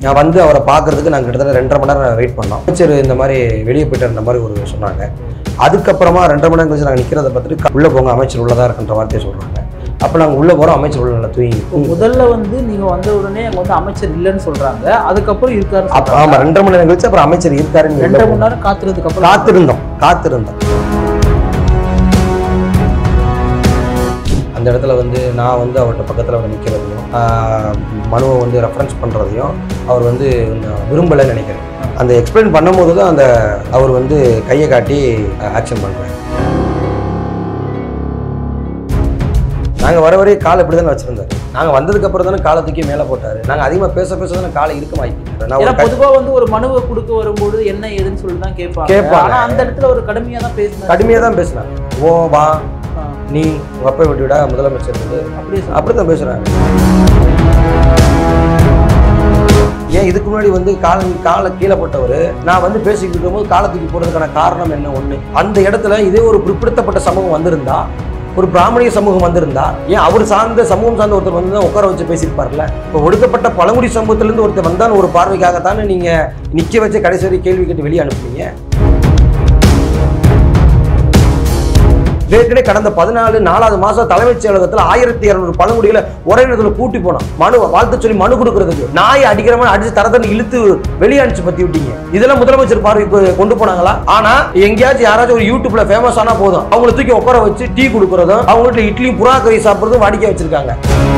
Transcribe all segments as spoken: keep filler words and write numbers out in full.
நான் வந்து அவரை பார்க்கறதுக்கு நாங்கள் கிட்டத்தட்ட ரெண்டரை மணி நேரம் வெயிட் பண்ணோம். அமைச்சர் இந்த மாதிரி வெளியே போயிட்டு இருந்த மாதிரி ஒரு சொன்னாங்க. அதுக்கப்புறமா ரெண்டரை மணி நேரம் கழிச்சு நாங்கள் நிற்கிறத பார்த்துட்டு உள்ளே போங்க அமைச்சர் உள்ளதாக இருக்குன்ற வார்த்தையை சொல்கிறாங்க. அப்போ நாங்கள் உள்ளே போகிறோம், அமைச்சர் உள்ள நல்லா தூங்கி. முதல்ல வந்து நீங்கள் வந்த உடனே அங்கே வந்து அமைச்சர் இல்லைன்னு சொல்கிறாங்க, அதுக்கப்புறம் இருக்காரு. ஆமாம், ரெண்டரை மணி நேரம் கழிச்சு அப்புறம் அமைச்சர் இருக்காருன்னு ரெண்டரை மணி நேரம் காத்திருந்ததுக்கு அப்புறம் காத்திருந்தோம் காத்திருந்தோம் அந்த இடத்துல வந்து நான் வந்து அவர்கிட்ட பக்கத்தில் வந்து நிற்கிறதையும் மனுவை வந்து ரெஃபரன்ஸ் பண்ணுறதையும் அவர் வந்து விரும்பலைன்னு நினைக்கிறேன். அந்த எக்ஸ்பிளைன் பண்ணும்போது தான் அந்த அவர் வந்து கையை காட்டி ஆக்ஷன் பண்ணுறாரு. நாங்கள் வர வரையும் காலை இப்படி தானே வச்சுருந்தார். நாங்கள் வந்ததுக்கப்புறம் தானே காலை தூக்கி மேலே போட்டார். நாங்கள் அதிகமாக பேச பேச தானே காலை இருக்க மாட்டேன். நான் பொதுவாக வந்து ஒரு மனுவை கொடுக்க வரும்போது என்ன ஏதுன்னு சொல்லி தான் கேட்பாங்க கேட்பாங்க ஆனால் அந்த இடத்துல ஒரு கடுமையாக தான் பேசினேன் கடுமையாக தான் பேசினேன். ஓ வா நீ உங்கள் அப்பா விட்டு விட முதலமைச்சர் வந்து அப்படி அப்படி தான் பேசுகிறாங்க. ஏன் இதுக்கு முன்னாடி வந்து கால காலை கீழே போட்டவர் நான் வந்து பேசிக்கிட்டு இருக்கும்போது காலை தூக்கி போடுறதுக்கான காரணம் என்ன? ஒன்று, அந்த இடத்துல இதே ஒரு பிற்படுத்தப்பட்ட சமூகம் வந்திருந்தா, ஒரு பிராமணிய சமூகம் வந்திருந்தா, ஏன் அவர் சார்ந்த சமூகம் சார்ந்த ஒருத்தர் வந்து தான் உட்கார வச்சு பேசியிருப்பார்ல. இப்போ ஒடுக்கப்பட்ட பழங்குடி சமூகத்திலேருந்து ஒருத்தர் வந்தான்னு ஒரு பார்வைக்காகத்தானே நீங்கள் நிற்க வச்சு கடைசி வரை கேள்வி கேட்டு வெளியே அனுப்புனீங்க. ஏற்கனவே கடந்த பதினாலு நாலாவது மாசம் தலைமைச் செயலகத்தில் ஆயிரத்தி இருநூறு பழங்குடிகளை ஒரே நேரத்தில் கூட்டி போனோம். மனு வாழ்த்து சொல்லி மனு கொடுக்கறதுக்கு நாய் அடிக்கிறவன் அடிச்சு தரத்தன்னு இழுத்து வெளியே அனுப்பிச்சு பத்தி விட்டீங்க. இதெல்லாம் முதலமைச்சர் பார்வைக்கு கொண்டு போனாங்களா? ஆனா எங்கேயாச்சும் யாராச்சும் ஒரு யூடியூப்ல ஃபேமஸ் ஆனா போதும் அவங்களை தூக்கி உட்கார வச்சு டீ கொடுக்கறதும் அவங்க வீட்டுல இட்லியும் புறா கறி சாப்பிட்றதும் வாடிக்கை வச்சிருக்காங்க.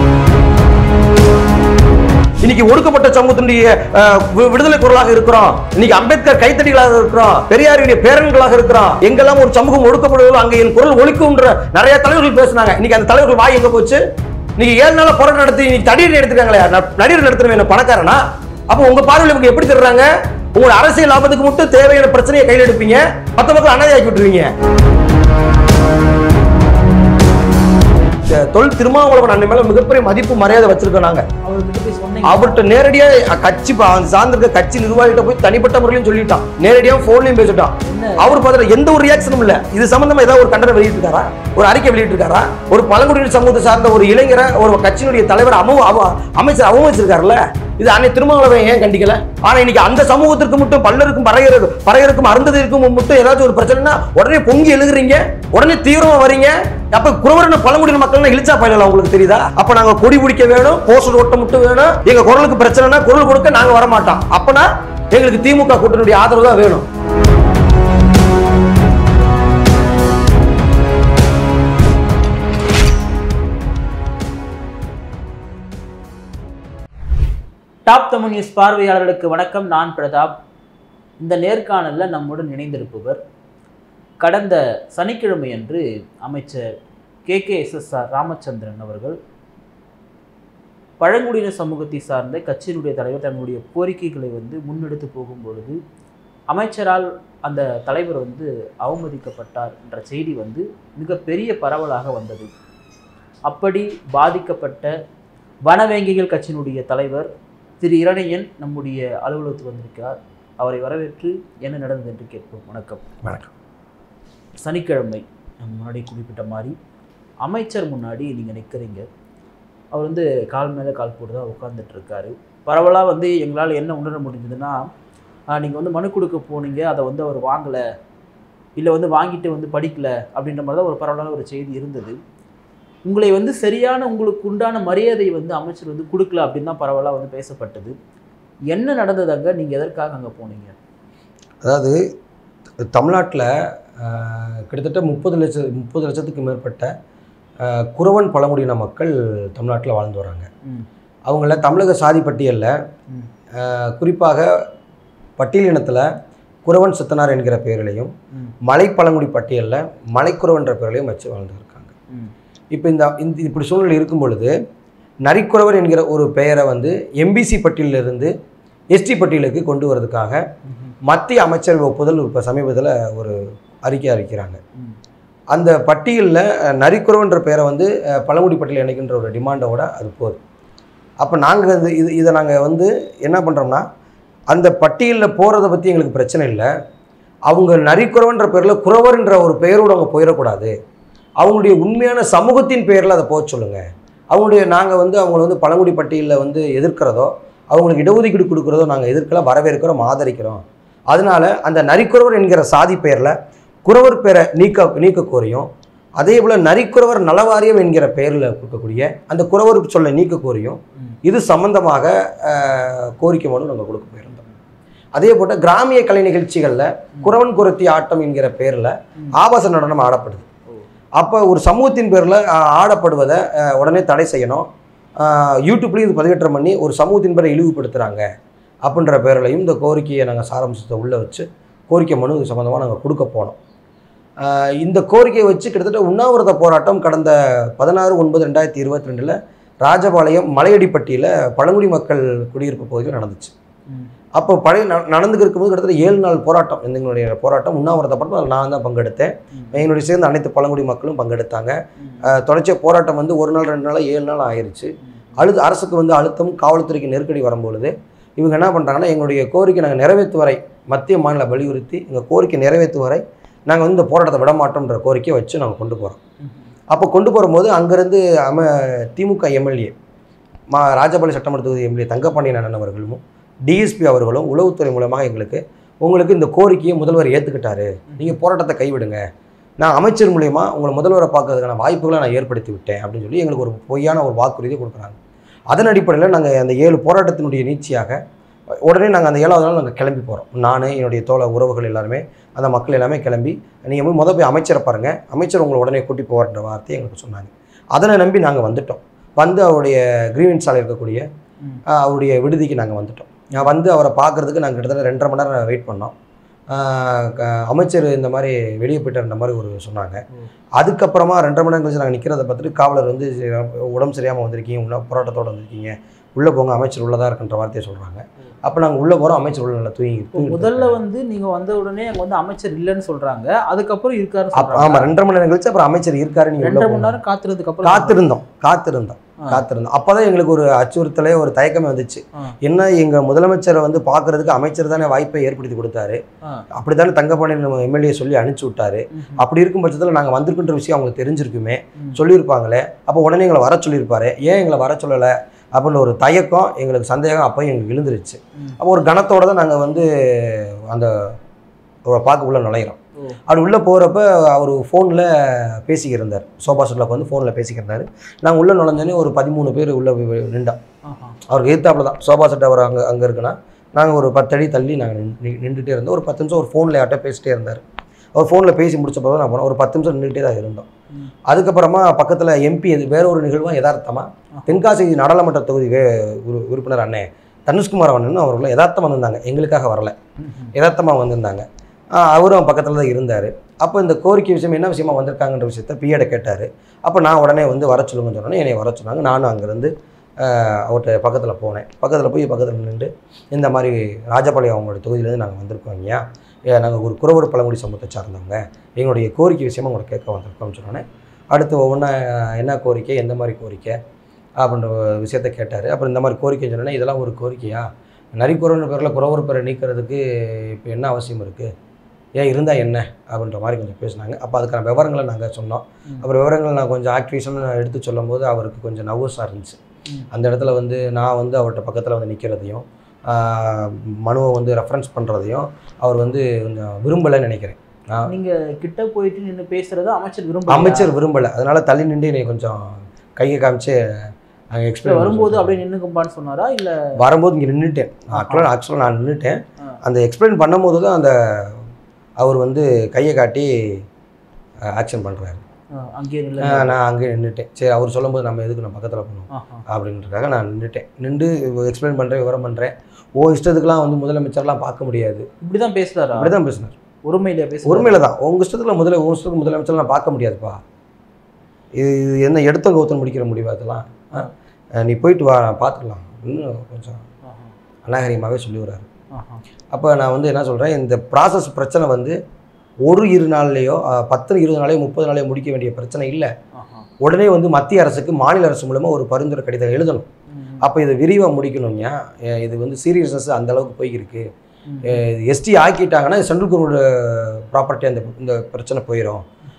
இன்னைக்கு ஒடுக்கப்பட்ட சமூகத்தினுடைய விடுதலை குரலாக இருக்கிறோம். இன்னைக்கு அம்பேத்கர் கைத்தடிகளாக இருக்கிறோம், பெரியாருடைய பேரன்களாக இருக்கிறோம். எங்கெல்லாம் ஒரு சமூகம் ஒடுக்கப்படுவதோ அங்கே என் குரல் ஒழிக்கும்ன்ற நிறைய தலைவர்கள் பேசினாங்க. இன்னைக்கு அந்த தலைவர்கள் வாய் எங்க போச்சு? நீங்க ஏழு நாள போராட்டம் நடத்தி இன்னைக்கு தடியடி எடுத்துக்காங்களே, நடிகர் நடத்துறவங்க என்ன பணக்காரனா? அப்போ உங்க பார்வையில் இவங்க எப்படி தர்றாங்க? உங்களோட அரசியல் லாபத்துக்கு மட்டும் தேவையான பிரச்சனையை கையில் எடுப்பீங்க, மற்ற மக்கள் அனாதையாக்கி விட்டுருவீங்க. தொல் திருமாவளவன் அண்ணன் மேல மிகப்பெரிய மதிப்பு மரியாதை வச்சிருக்கோம். நாங்க அவர்கிட்ட நேரடியா கட்சி சார்ந்திருக்க கட்சி நிர்வாகிட்ட போய் தனிப்பட்ட முறையிலும் சொல்லிட்டான், நேரடியா போன்லயும் பேசிட்டான். அவர் பார்த்தா எந்த ஒரு ரியாக்ஷனும் இல்ல. இது சம்பந்தமா ஏதாவது ஒரு கண்டனம் வெளியிட்டு இருக்காரா, ஒரு அறிக்கை வெளியிட்டு இருக்காரா? ஒரு பழங்குடியினர் சமூகத்தை சார்ந்த ஒரு இளைஞரை ஒரு கட்சியினுடைய தலைவர் அமைச்சர் அவமதிச்சிருக்காருல்ல. இது அன்னை திருமாவளவன் ஏன் கண்டிக்கல? ஆனா இன்னைக்கு அந்த சமூகத்திற்கு மட்டும் பல்லருக்கும் பறையருக்கும் பறையருக்கும் அருந்ததிற்கும் மட்டும் ஏதாச்சும் ஒரு பிரச்சனைனா உடனே பொங்கி எழுதுறீங்க, உடனே தீவிரமா வரீங்க. அப்ப குறவரின பழங்குடியின மக்கள் இழிச்சா பயனல உங்களுக்கு தெரியுதா? அப்ப நாங்க கொடி பிடிக்க வேணும், போஸ்டர் ஓட்ட மட்டும் வேணும், எங்க குரலுக்கு பிரச்சனைனா குரல் கொடுக்க நாங்க வர மாட்டோம். அப்பனா எங்களுக்கு திமுக கூட்டணியுடைய ஆதரவு தான் வேணும். டாப் தமிழ் நியூஸ் பார்வையாளர்களுக்கு வணக்கம். நான் பிரதாப். இந்த நேர்காணலில் நம்முடன் இணைந்திருப்பவர் கடந்த சனிக்கிழமை அன்று அமைச்சர் K K S S R Ramachandran அவர்கள். பழங்குடியின சமூகத்தை சார்ந்த கட்சியினுடைய தலைவர் தன்னுடைய கோரிக்கைகளை வந்து முன்னெடுத்து போகும் பொழுது அமைச்சரால் அந்த தலைவர் வந்து அவமதிக்கப்பட்டார் என்ற செய்தி வந்து மிகப்பெரிய பரவலாக வந்தது. அப்படி பாதிக்கப்பட்ட வனவேங்கிகள் கட்சியினுடைய தலைவர் திரு இரணையன் நம்முடைய அலுவலகத்துக்கு வந்திருக்கிறார். அவரை வரவேற்று என்ன நடந்தது என்று கேட்போம். வணக்கம். வணக்கம். சனிக்கிழமை நம்ம முன்னாடி குறிப்பிட்ட மாதிரி அமைச்சர் முன்னாடி நீங்கள் நிற்கிறீங்க. அவர் வந்து கால் மேலே கால் போட்டு தான் உட்கார்ந்துட்டு இருக்காரு. பரவலாக வந்து எங்களால் என்ன உணர முடிஞ்சதுன்னா, நீங்கள் வந்து மனு கொடுக்க போனீங்க, அதை வந்து அவர் வாங்கலை, இல்லை வந்து வாங்கிட்டு வந்து படிக்கலை அப்படின்ற மாதிரி தான் ஒரு பரவலான ஒரு செய்தி இருந்தது. உங்களை வந்து சரியான உங்களுக்கு உண்டான மரியாதை வந்து அமைச்சர் வந்து கொடுக்கல அப்படின்னு தான் பரவலாக வந்து பேசப்பட்டது. என்ன நடந்ததாங்க? நீங்கள் எதற்காக அங்கே போனீங்க? அதாவது தமிழ்நாட்டில் கிட்டத்தட்ட முப்பது லட்சம் முப்பது லட்சத்துக்கு மேற்பட்ட குறவன் பழங்குடியின மக்கள் தமிழ்நாட்டில் வாழ்ந்து வராங்க. அவங்கள தமிழக சாதி பட்டியலில் குறிப்பாக பட்டியலினத்தில் குறவன் சித்தனார் என்கிற பெயரிலையும் மலை பழங்குடி பட்டியலில் மலைக்குறவன்ற பெயரிலையும் வச்சு வாழ்ந்து இருக்காங்க. இப்போ இந்த இந்த இப்படி சூழ்நிலை இருக்கும் பொழுது நரிக்குறவர் என்கிற ஒரு பெயரை வந்து எம்பிசி பட்டியலிருந்து எஸ்டி பட்டியலுக்கு கொண்டு வரதுக்காக மத்திய அமைச்சர் ஒப்புதல் இப்போ சமீபத்தில் ஒரு அறிக்கை அறிக்கிறாங்க. அந்த பட்டியலில் நரிக்குறவன்ற பெயரை வந்து பழங்குடி பட்டியல் இணைக்கின்ற ஒரு டிமாண்டோட அது போகுது. அப்போ நாங்கள் இது இது இதை நாங்கள் வந்து என்ன பண்ணுறோம்னா, அந்த பட்டியலில் போகிறத பற்றி எங்களுக்கு பிரச்சனை இல்லை. அவங்க நரிக்குறவன்ற பேரில் குறவர்ன்ற ஒரு பெயரோடு அவங்க போயிடக்கூடாது. அவங்களுடைய உண்மையான சமூகத்தின் பெயரில் அதை போக சொல்லுங்கள். அவங்களுடைய நாங்கள் வந்து அவங்கள வந்து பழங்குடி பட்டியலில் வந்து எதிர்க்கிறதோ அவங்களுக்கு இடஒதுக்கீடு கொடுக்குறதோ நாங்கள் எதிர்க்கல, வரவேற்கிறோம், ஆதரிக்கிறோம். அதனால அந்த நரிக்குறவர் என்கிற சாதி பெயரில் குறவர் பேரை நீக்க நீக்க கோரியும், அதே போல் நரிக்குறவர் நலவாரியம் என்கிற பெயரில் கொடுக்கக்கூடிய அந்த குறவர் சொல்ல நீக்க கோரியும் இது சம்பந்தமாக கோரிக்கை மனு நாங்கள் கொடுக்க போயிருந்தோம். அதே போல் கிராமிய கலை நிகழ்ச்சிகளில் குறவன் குறத்தி ஆட்டம் என்கிற பேரில் ஆபாச நடனம் ஆடப்படுது. அப்போ ஒரு சமூகத்தின் பேரில் ஆடப்படுவதை உடனே தடை செய்யணும். யூடியூப்லேயும் இது பதிவேற்றம் பண்ணி ஒரு சமூகத்தின் பேரை இழிவுபடுத்துகிறாங்க அப்படின்ற பேரிலையும் இந்த கோரிக்கையை நாங்கள் சாராம்சத்தை உள்ளே வச்சு கோரிக்கை மனு சம்மந்தமாக நாங்கள் கொடுக்க போனோம். இந்த கோரிக்கையை வச்சு கிட்டத்தட்ட உண்ணாவிரத போராட்டம் கடந்த பதினாறு ஒன்பது ரெண்டாயிரத்தி இருபத்தி ரெண்டில் ராஜபாளையம் மலையடிப்பட்டியில் பழங்குடி மக்கள் குடியிருப்பு பகுதியில் நடந்துச்சு. அப்போ பழைய நடந்துக்கு இருக்கும்போது கிட்டத்தட்ட ஏழு நாள் போராட்டம், எங்களுடைய போராட்டம் உண்ணாவிரத போராட்டம். அதில் நான் தான் பங்கெடுத்தேன். என்னுடைய சேர்ந்து அனைத்து பழங்குடி மக்களும் பங்கெடுத்தாங்க. தொடர்ச்சியாக போராட்டம் வந்து ஒரு நாள் ரெண்டு நாள் ஏழு நாள் ஆயிடுச்சு. அழு அரசுக்கு வந்து அழுத்தம், காவல்துறைக்கு நெருக்கடி வரும்பொழுது இவங்க என்ன பண்ணுறாங்கன்னா, எங்களுடைய கோரிக்கை நாங்கள் நிறைவேற்று வரை மத்திய மாநில வலியுறுத்தி எங்கள் கோரிக்கை நிறைவேற்று வரை நாங்கள் வந்து இந்த போராட்டத்தை விடமாட்டோம்ன்ற கோரிக்கையை வச்சு நாங்கள் கொண்டு போகிறோம். அப்போ கொண்டு போகும்போது அங்கேருந்து அம திமுக எம்எல்ஏ மா ராஜபாளையம் சட்டமன்ற தொகுதி எம்எல்ஏ தங்கப்பாண்டியன் அண்ணன் அவர்களும் டிஎஸ்பி அவர்களும் உளவுத்துறை மூலமாக எங்களுக்கு உங்களுக்கு இந்த கோரிக்கையை முதல்வர் ஏற்றுக்கிட்டாரு, நீங்கள் போராட்டத்தை கைவிடுங்க, நான் அமைச்சர் மூலயமா உங்களை முதல்வரை பார்க்கறதுக்கான வாய்ப்புகளை நான் ஏற்படுத்தி விட்டேன் அப்படின்னு சொல்லி எங்களுக்கு ஒரு பொய்யான ஒரு வாக்குறுதியை கொடுக்குறாங்க. அதன் அடிப்படையில் நாங்கள் அந்த ஏழு போராட்டத்தினுடைய நீட்சியாக உடனே நாங்கள் அந்த ஏழாவது நாள் நாங்கள் கிளம்பி போகிறோம். நான் என்னுடைய தோழ உறவுகள் எல்லாருமே அந்த மக்கள் எல்லாமே கிளம்பி நீங்கள் போய் முதல் போய் அமைச்சரை பாருங்கள், அமைச்சர் உங்களை உடனே கூட்டி போகிற வார்த்தையை எங்களுக்கு சொன்னாங்க. அதனை நம்பி நாங்கள் வந்துட்டோம். வந்து அவருடைய கிரீவன்ஸ் சாலை இருக்கக்கூடிய அவருடைய விடுதிக்கு நாங்கள் வந்துட்டோம். நான் வந்து அவரை பார்க்குறதுக்கு நாங்கள் கிட்டத்தட்ட ரெண்டரை மணி நேரம் வெயிட் பண்ணோம். அமைச்சர் இந்த மாதிரி வெளியே போயிட்டார்ன்ற மாதிரி ஒரு சொன்னாங்க. அதுக்கப்புறமா ரெண்டரை மணி நேரம் கழிச்சு நாங்கள் நிற்கிறத பார்த்துட்டு காவலர் வந்து உடம்பு சரியாமல் வந்திருக்கீங்க, உள்ள போராட்டத்தோடு வந்திருக்கீங்க, உள்ளே போங்க, அமைச்சர் உள்ளதாக இருக்குன்ற வார்த்தையை சொல்கிறாங்க. அப்போ நாங்கள் உள்ளே போகிறோம், அமைச்சர் உள்ள நல்லா தூங்கி. முதல்ல வந்து நீங்கள் வந்த உடனே அங்கே வந்து அமைச்சர் இல்லைன்னு சொல்கிறாங்க, அதுக்கப்புறம் இருக்காரு. ஆமாம், ரெண்டரை மணி நேரம் கழிச்சு அப்புறம் அமைச்சர் இருக்காரு. நீங்கள் ரெண்டரை மணி நேரம் காத்திருந்ததுக்கு அப்புறம் காத்திருந்தோம் காத்திருந்தோம் காத்திருந்தோம் அப்போ தான் எங்களுக்கு ஒரு அச்சுறுத்தலே ஒரு தயக்கமே வந்துச்சு. என்ன எங்கள் முதலமைச்சரை வந்து பார்க்கறதுக்கு அமைச்சர் தானே வாய்ப்பை ஏற்படுத்தி கொடுத்தாரு, அப்படி தானே தங்கப்பாண்டியன் எம்எல்ஏ சொல்லி அனுப்பிச்சி விட்டாரு. அப்படி இருக்கும் பட்சத்தில் நாங்கள் வந்திருக்குன்ற விஷயம் அவங்களுக்கு தெரிஞ்சிருக்குமே, சொல்லியிருப்பாங்களே, அப்போ உடனே எங்களை வர சொல்லியிருப்பாரு, ஏன் எங்களை வர சொல்லலை அப்படின்னு ஒரு தயக்கம் எங்களுக்கு, சந்தேகம் அப்போ எங்களுக்கு விழுந்துருச்சு. அப்போ ஒரு கணத்தோடு தான் நாங்கள் வந்து அந்த பார்க்க உள்ள நுழையிறோம். அப்படி உள்ளே போகிறப்ப அவர் ஃபோனில் பேசிக்கிருந்தார், சோபா செட்டில் வந்து ஃபோனில் பேசிக்கிருந்தார். நாங்கள் உள்ளே நுழைஞ்சோன்னே ஒரு பதிமூணு பேர் உள்ளே நின்றோம். அவருக்கு எதிர்த்தாப்புல தான் சோபா செட் அவர் அங்கே அங்கே இருக்குன்னா நாங்கள் ஒரு பத்தடி தள்ளி நாங்கள் நின்றுட்டே இருந்தோம். ஒரு பத்து நிமிஷம் ஒரு ஃபோனில் யார்ட்ட பேசிட்டே இருந்தார். அவர் ஃபோனில் பேசி முடிச்ச போது நான் போனோம். ஒரு பத்து நிமிஷம் நின்றுட்டே தான் இருந்தோம். அதுக்கப்புறமா பக்கத்தில் எம்பி அது வேற ஒரு நிகழ்வாக யதார்த்தமாக தென்காசி நாடாளுமன்ற தொகுதி வே உறுப்பினர் அண்ணே தனுஷ்குமார் அண்ணன் அவர்களும் யதார்த்தமாக வந்திருந்தாங்க, எங்களுக்காக வரல, யதார்த்தமாக வந்திருந்தாங்க. அவரும் பக்கத்தில் தான் இருந்தார். அப்போ இந்த கோரிக்கை விஷயம் என்ன விஷயமா வந்திருக்காங்கன்ற விஷயத்த பிஏட கேட்டார். அப்போ நான் உடனே வந்து வர சொல்லுங்கன்னு சொன்னோன்னே என்னை வர சொன்னாங்க. நானும் அங்கேருந்து அவர்கிட்ட பக்கத்தில் போனேன். பக்கத்தில் போய் பக்கத்தில் நின்று இந்த மாதிரி ராஜபாளையம் அவங்களுடைய தொகுதியிலேருந்து நாங்கள் வந்திருக்கோம் ஐயா, நாங்கள் ஒரு குறவர் பழங்குடி சமூகத்தை சார்ந்தவங்க, எங்களுடைய கோரிக்கை விஷயமா உங்களை கேட்க வந்திருக்கோம்னு சொன்னோன்னே அடுத்து ஒவ்வொன்றா என்ன கோரிக்கை, எந்த மாதிரி கோரிக்கை அப்படின்ற விஷயத்த கேட்டார். அப்புறம் இந்த மாதிரி கோரிக்கை சொன்னோன்னே இதெல்லாம் ஒரு கோரிக்கையா, நரிக்குறவன் பேரில் குறவர் பேரை நீக்கிறதுக்கு இப்போ என்ன அவசியம் இருக்குது, ஏன் இருந்தால் என்ன அப்படின்ற மாதிரி கொஞ்சம் பேசினாங்க. அப்போ அதுக்கான விவரங்களை நாங்கள் சொன்னோம். அப்புறம் விவரங்களை நான் கொஞ்சம் ஆக்டிவேஷன் எடுத்து சொல்லும் போது அவருக்கு கொஞ்சம் நர்வஸாக இருந்துச்சு. அந்த இடத்துல வந்து நான் வந்து அவர்கிட்ட பக்கத்தில் வந்து நிற்கிறதையும் மனுவை வந்து ரெஃபரன்ஸ் பண்ணுறதையும் அவர் வந்து கொஞ்சம் விரும்பலைன்னு நினைக்கிறேன். நீங்கள் கிட்ட போயிட்டு நின்று பேசுகிறத அமைச்சர் விரும்ப அமைச்சர் விரும்பலை. அதனால் தள்ளி நின்று என்னை கொஞ்சம் கையை காமிச்சு அங்கே எக்ஸ்பிளைன் வரும்போது அப்படியே நின்றுக்கும்பான்னு சொன்னாரா, இல்லை வரும்போது இங்கே நின்றுட்டேன். ஆக்சுவலாக ஆக்சுவலாக நான் நின்றுட்டேன். அந்த எக்ஸ்பிளைன் பண்ணும்போது தான் அந்த அவர் வந்து கையை காட்டி ஆக்ஷன் பண்ணுறாரு. அங்கேயே நான் அங்கேயே நின்றுட்டேன். சரி, அவர் சொல்லும்போது நம்ம எதுக்கு நான் பக்கத்தில் போகணும் அப்படின்றதுக்காக நான் நின்றுட்டேன். நின்று எக்ஸ்பிளைன் பண்ணுறேன், விவரம் பண்ணுறேன். ஓ இஷ்டத்துக்குலாம் வந்து முதலமைச்சர்லாம் பார்க்க முடியாது, இப்படி தான் பேசுகிறாரு. அப்படி தான் பேசினார். ஒருமையிலே பேச ஒருமையில தான். உங்கள் இஷ்டத்துக்குலாம் முதல்ல உங்கள் இஷ்டத்துக்கு முதலமைச்சர்லாம் பார்க்க முடியாதுப்பா, இது இது என்ன எடுத்த கௌத்தம் முடிக்கிற முடிவு, அதெல்லாம் நீ போயிட்டு வா, பார்த்துக்கலாம் இன்னும் கொஞ்சம் அநாகரிகமாகவே சொல்லி வர்றாரு. அப்போ நான் வந்து என்ன சொல்கிறேன், இந்த ப்ராசஸ் பிரச்சனை வந்து ஒரு இரு நாள்லேயோ பத்து இருபது நாளையோ முப்பது நாளையோ முடிக்க வேண்டிய பிரச்சனை இல்லை. உடனே வந்து மத்திய அரசுக்கு மாநில அரசு மூலமாக ஒரு பரிந்துரை கடிதம் எழுதணும். அப்போ இதை விரிவாக முடிக்கணும்யா, இது வந்து சீரியஸ்னஸ் அந்த அளவுக்கு போய்கிருக்கு. எஸ்டி ஆக்கிட்டாங்கன்னா சென்ட்ரல் கவர்மெண்ட் ப்ராப்பர்ட்டி அந்த இந்த பிரச்சனை போயிடும்.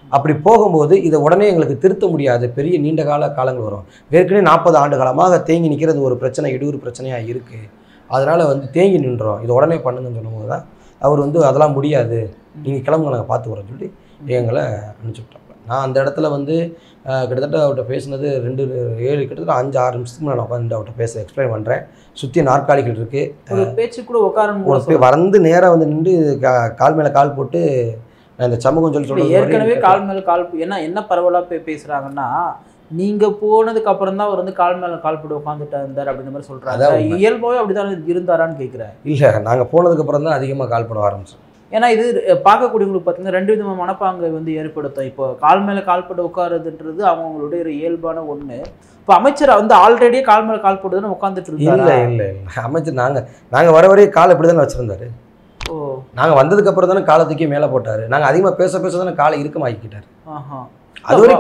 அப்படி போகும்போது இதை உடனே எங்களுக்கு திருத்த முடியாது, பெரிய நீண்ட கால காலங்கள் வரும். ஏற்கனவே நாற்பது ஆண்டு காலமாக தேங்கி நிற்கிறது ஒரு பிரச்சனை, இடையூறு பிரச்சனையாக இருக்குது. அதனால் வந்து தேங்கி நின்றோம், இதை உடனே பண்ணுங்கன்னு சொன்னபோது தான் அவர் வந்து அதெல்லாம் முடியாது, நீங்கள் கிளம்புங்க நாங்கள் பார்த்து வரோன்னு சொல்லி எங்களை அனுப்பிச்சி விட்டாங்க. நான் அந்த இடத்துல வந்து கிட்டத்தட்ட அவர்கிட்ட பேசினது ரெண்டு ஏழு கிட்டத்தட்ட அஞ்சு ஆறு நிமிஷத்துக்கு நான் உட்காந்து அவர்கிட்ட பேச எக்ஸ்பிளைன் பண்ணுறேன். சுற்றி நாற்காலிகள் இருக்குது, பேச்சு கூட உட்கார வந்து நேராக வந்து நின்று கால் மேலே கால் போட்டு இந்த சமூகம் சொல்லி சொல்லி ஏற்கனவே கால் மேலே கால் ஏன்னா என்ன பரவலாக போய் பேசுகிறாங்கன்னா நீங்கள் போனதுக்கு அப்புறம் தான் அவர் வந்து கால் மேலே கால் போட்டு உட்காந்துட்டு இருந்தார் அப்படின்ற மாதிரி சொல்கிறாங்க. இயல்பாகவே அப்படி தான் இருந்தாரான்னு கேட்குறேன். இல்லை, நாங்கள் போனதுக்கப்புறம் தான் அதிகமாக கால் பண்ண ஆரம்பிச்சோம். ஏன்னா இது பார்க்கக்கூடியவங்களுக்கு பார்த்தீங்கன்னா ரெண்டு விதமான மனப்பாங்கை வந்து ஏற்படுத்தும். இப்போ கால் மேலே கால் போட்டு உட்காருதுன்றது அவங்களுடைய ஒரு இயல்பான ஒன்று. இப்போ அமைச்சர் வந்து ஆல்ரெடியே கால் மேலே கால் போட்டுதானே உட்காந்துட்டு இருந்தாரு. இல்லை இல்லை இல்லை அமைச்சர் நாங்கள் நாங்கள் வர வரையும் கால் இப்படி தானே வச்சுருந்தாரு. ஓ, நாங்கள் வந்ததுக்கு அப்புறம் தானே காலை தூக்கி மேலே போட்டார். நாங்கள் அதிகமாக பேச பேச தானே காலை இறுக்கமாக்கிட்டார். ஆஹா, அது ஒரு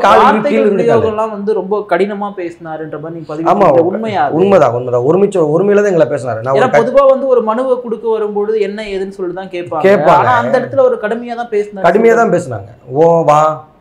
கால் வந்து ரொம்ப கடினமா பேசினாருன்ற மாதிரி நீங்க பதிவு. உண்மையா? உண்மைதான் உண்மைதான் ஒருமிச்ச ஒருமையில தான் எங்களை பேசினாரு. நான் பொதுவா வந்து ஒரு மனுவை கொடுக்க வரும்போது என்ன ஏதுன்னு சொல்லிட்டு தான் கேட்பாங்க கேட்பாங்க அந்த இடத்துல ஒரு கடுமையா தான் பேசினாங்க. கடுமையா தான் பேசினாங்க. ஓ வா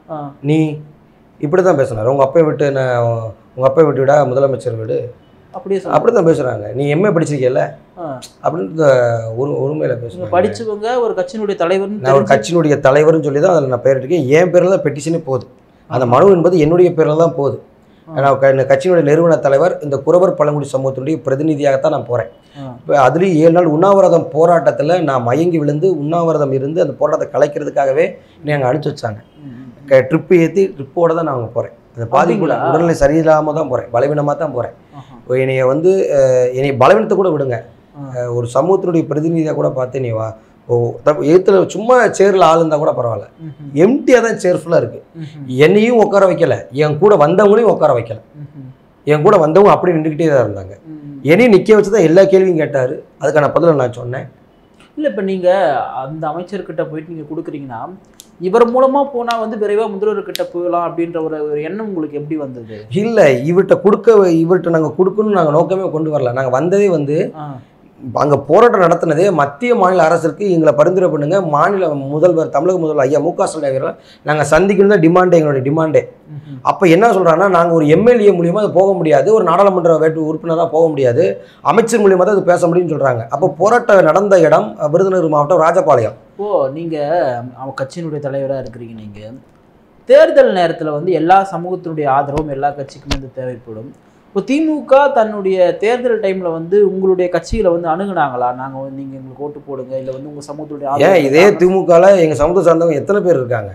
நீ இப்படிதான் பேசினாரு. உங்க அப்பா விட்டு என்ன, உங்க அப்பா விட்டு விடா முதலமைச்சர் வீடு, அப்படியே அப்படிதான் பேசுறாங்க. நீ எம்ஏ படிச்சிருக்கல அப்படின்னு ஒரு உரிமையில பேசுறாங்க. படிச்சவங்க ஒரு கட்சியினுடைய தலைவர், நான் ஒரு கட்சியினுடைய தலைவர்னு சொல்லி தான் அதில் நான் பெயர் இருக்கேன். என் பேரில் தான் பெட்டிஷனே போகுது. அந்த மனு என்பது என்னுடைய பேரில் தான் போகுது. நான் கட்சியினுடைய நிறுவன தலைவர், இந்த குறவர் பழங்குடி சமூகத்தினுடைய பிரதிநிதியாகத்தான் நான் போகிறேன். இப்போ அதுலேயும் ஏழு நாள் உண்ணாவிரதம் போராட்டத்தில் நான் மயங்கி விழுந்து உண்ணாவிரதம் இருந்து அந்த போராட்டத்தை கலைக்கிறதுக்காகவே என்னை அங்கே அனுப்பிச்சி வச்சாங்க. ட்ரிப்பு ஏற்றி ட்ரிப்போட தான் நான் அங்கே போகிறேன். அந்த பாதிப்புல உடல்நிலை சரியில்லாமல் தான் போகிறேன், பலவீனமாக தான் போகிறேன். என்னைய வந்து என்னை பலவீனத்தை கூட விடுங்க, ஒரு சமூகத்தினுடைய பிரதிநிதியாக கூட பார்த்து நீ வா, ஓ எழுத்துல சும்மா சேரில் ஆள் இருந்தால் கூட பரவாயில்ல, எம்டியாக தான் சேர் ஃபுல்லாக இருக்குது. என்னையும் உட்கார வைக்கலை, என் கூட வந்தவங்களையும் உட்கார வைக்கலை. என் கூட வந்தவங்க அப்படி நின்றுக்கிட்டே தான் இருந்தாங்க. என்னையும் நிற்க வச்சு தான் எல்லா கேள்வியும் கேட்டார். அதுக்கான பதில் நான் சொன்னேன். இல்லை, இப்போ நீங்கள் அந்த அமைச்சர்கிட்ட போயிட்டு நீங்கள் கொடுக்குறீங்கன்னா இவர் மூலமாக போனால் வந்து விரைவாக முதல்வர்கிட்ட போகலாம் அப்படின்ற ஒரு ஒரு எண்ணம் உங்களுக்கு எப்படி வந்தது? இல்லை, இவர்கிட்ட கொடுக்க இவர்கிட்ட நாங்கள் கொடுக்கணும்னு நாங்கள் நோக்கமே கொண்டு வரல. நாங்கள் வந்ததே வந்து அங்கே போராட்டம் நடத்தினதே மத்திய மாநில அரசுக்கு எங்களை பரிந்துரை பண்ணுங்க, மாநில முதல்வர் தமிழக முதல்வர் ஐயா மு க ஸ்டாலின் நாங்கள் சந்திக்கணும் தான் டிமாண்டே, எங்களுடைய டிமாண்டே. அப்போ என்ன சொல்கிறாங்கன்னா, நாங்கள் ஒரு எம்எல்ஏ மூலியமாக அது போக முடியாது, ஒரு நாடாளுமன்ற வேட்பு உறுப்பினராக போக முடியாது, அமைச்சர் மூலியமாக தான் அது பேச முடியும்னு சொல்கிறாங்க. அப்போ போராட்டம் நடந்த இடம் விருதுநகர் மாவட்டம் ராஜபாளையம். ஓ, நீங்கள் கட்சியினுடைய தலைவராக இருக்கிறீங்க. நீங்கள் தேர்தல் நேரத்தில் வந்து எல்லா சமூகத்தினுடைய ஆதரவும் எல்லா கட்சிக்குமே வந்து தேவைப்படும். இப்போ திமுக தன்னுடைய தேர்தல் டைமில் வந்து உங்களுடைய கட்சியில் வந்து அணுகுனாங்களா? நாங்கள் வந்து நீங்கள் எங்களுக்கு ஓட்டு போடுங்க, இல்லை வந்து உங்கள் சமூகத்துடைய ஏன் இதே திமுகவில் எங்கள் சமூகத்தை சார்ந்தவங்க எத்தனை பேர் இருக்காங்க?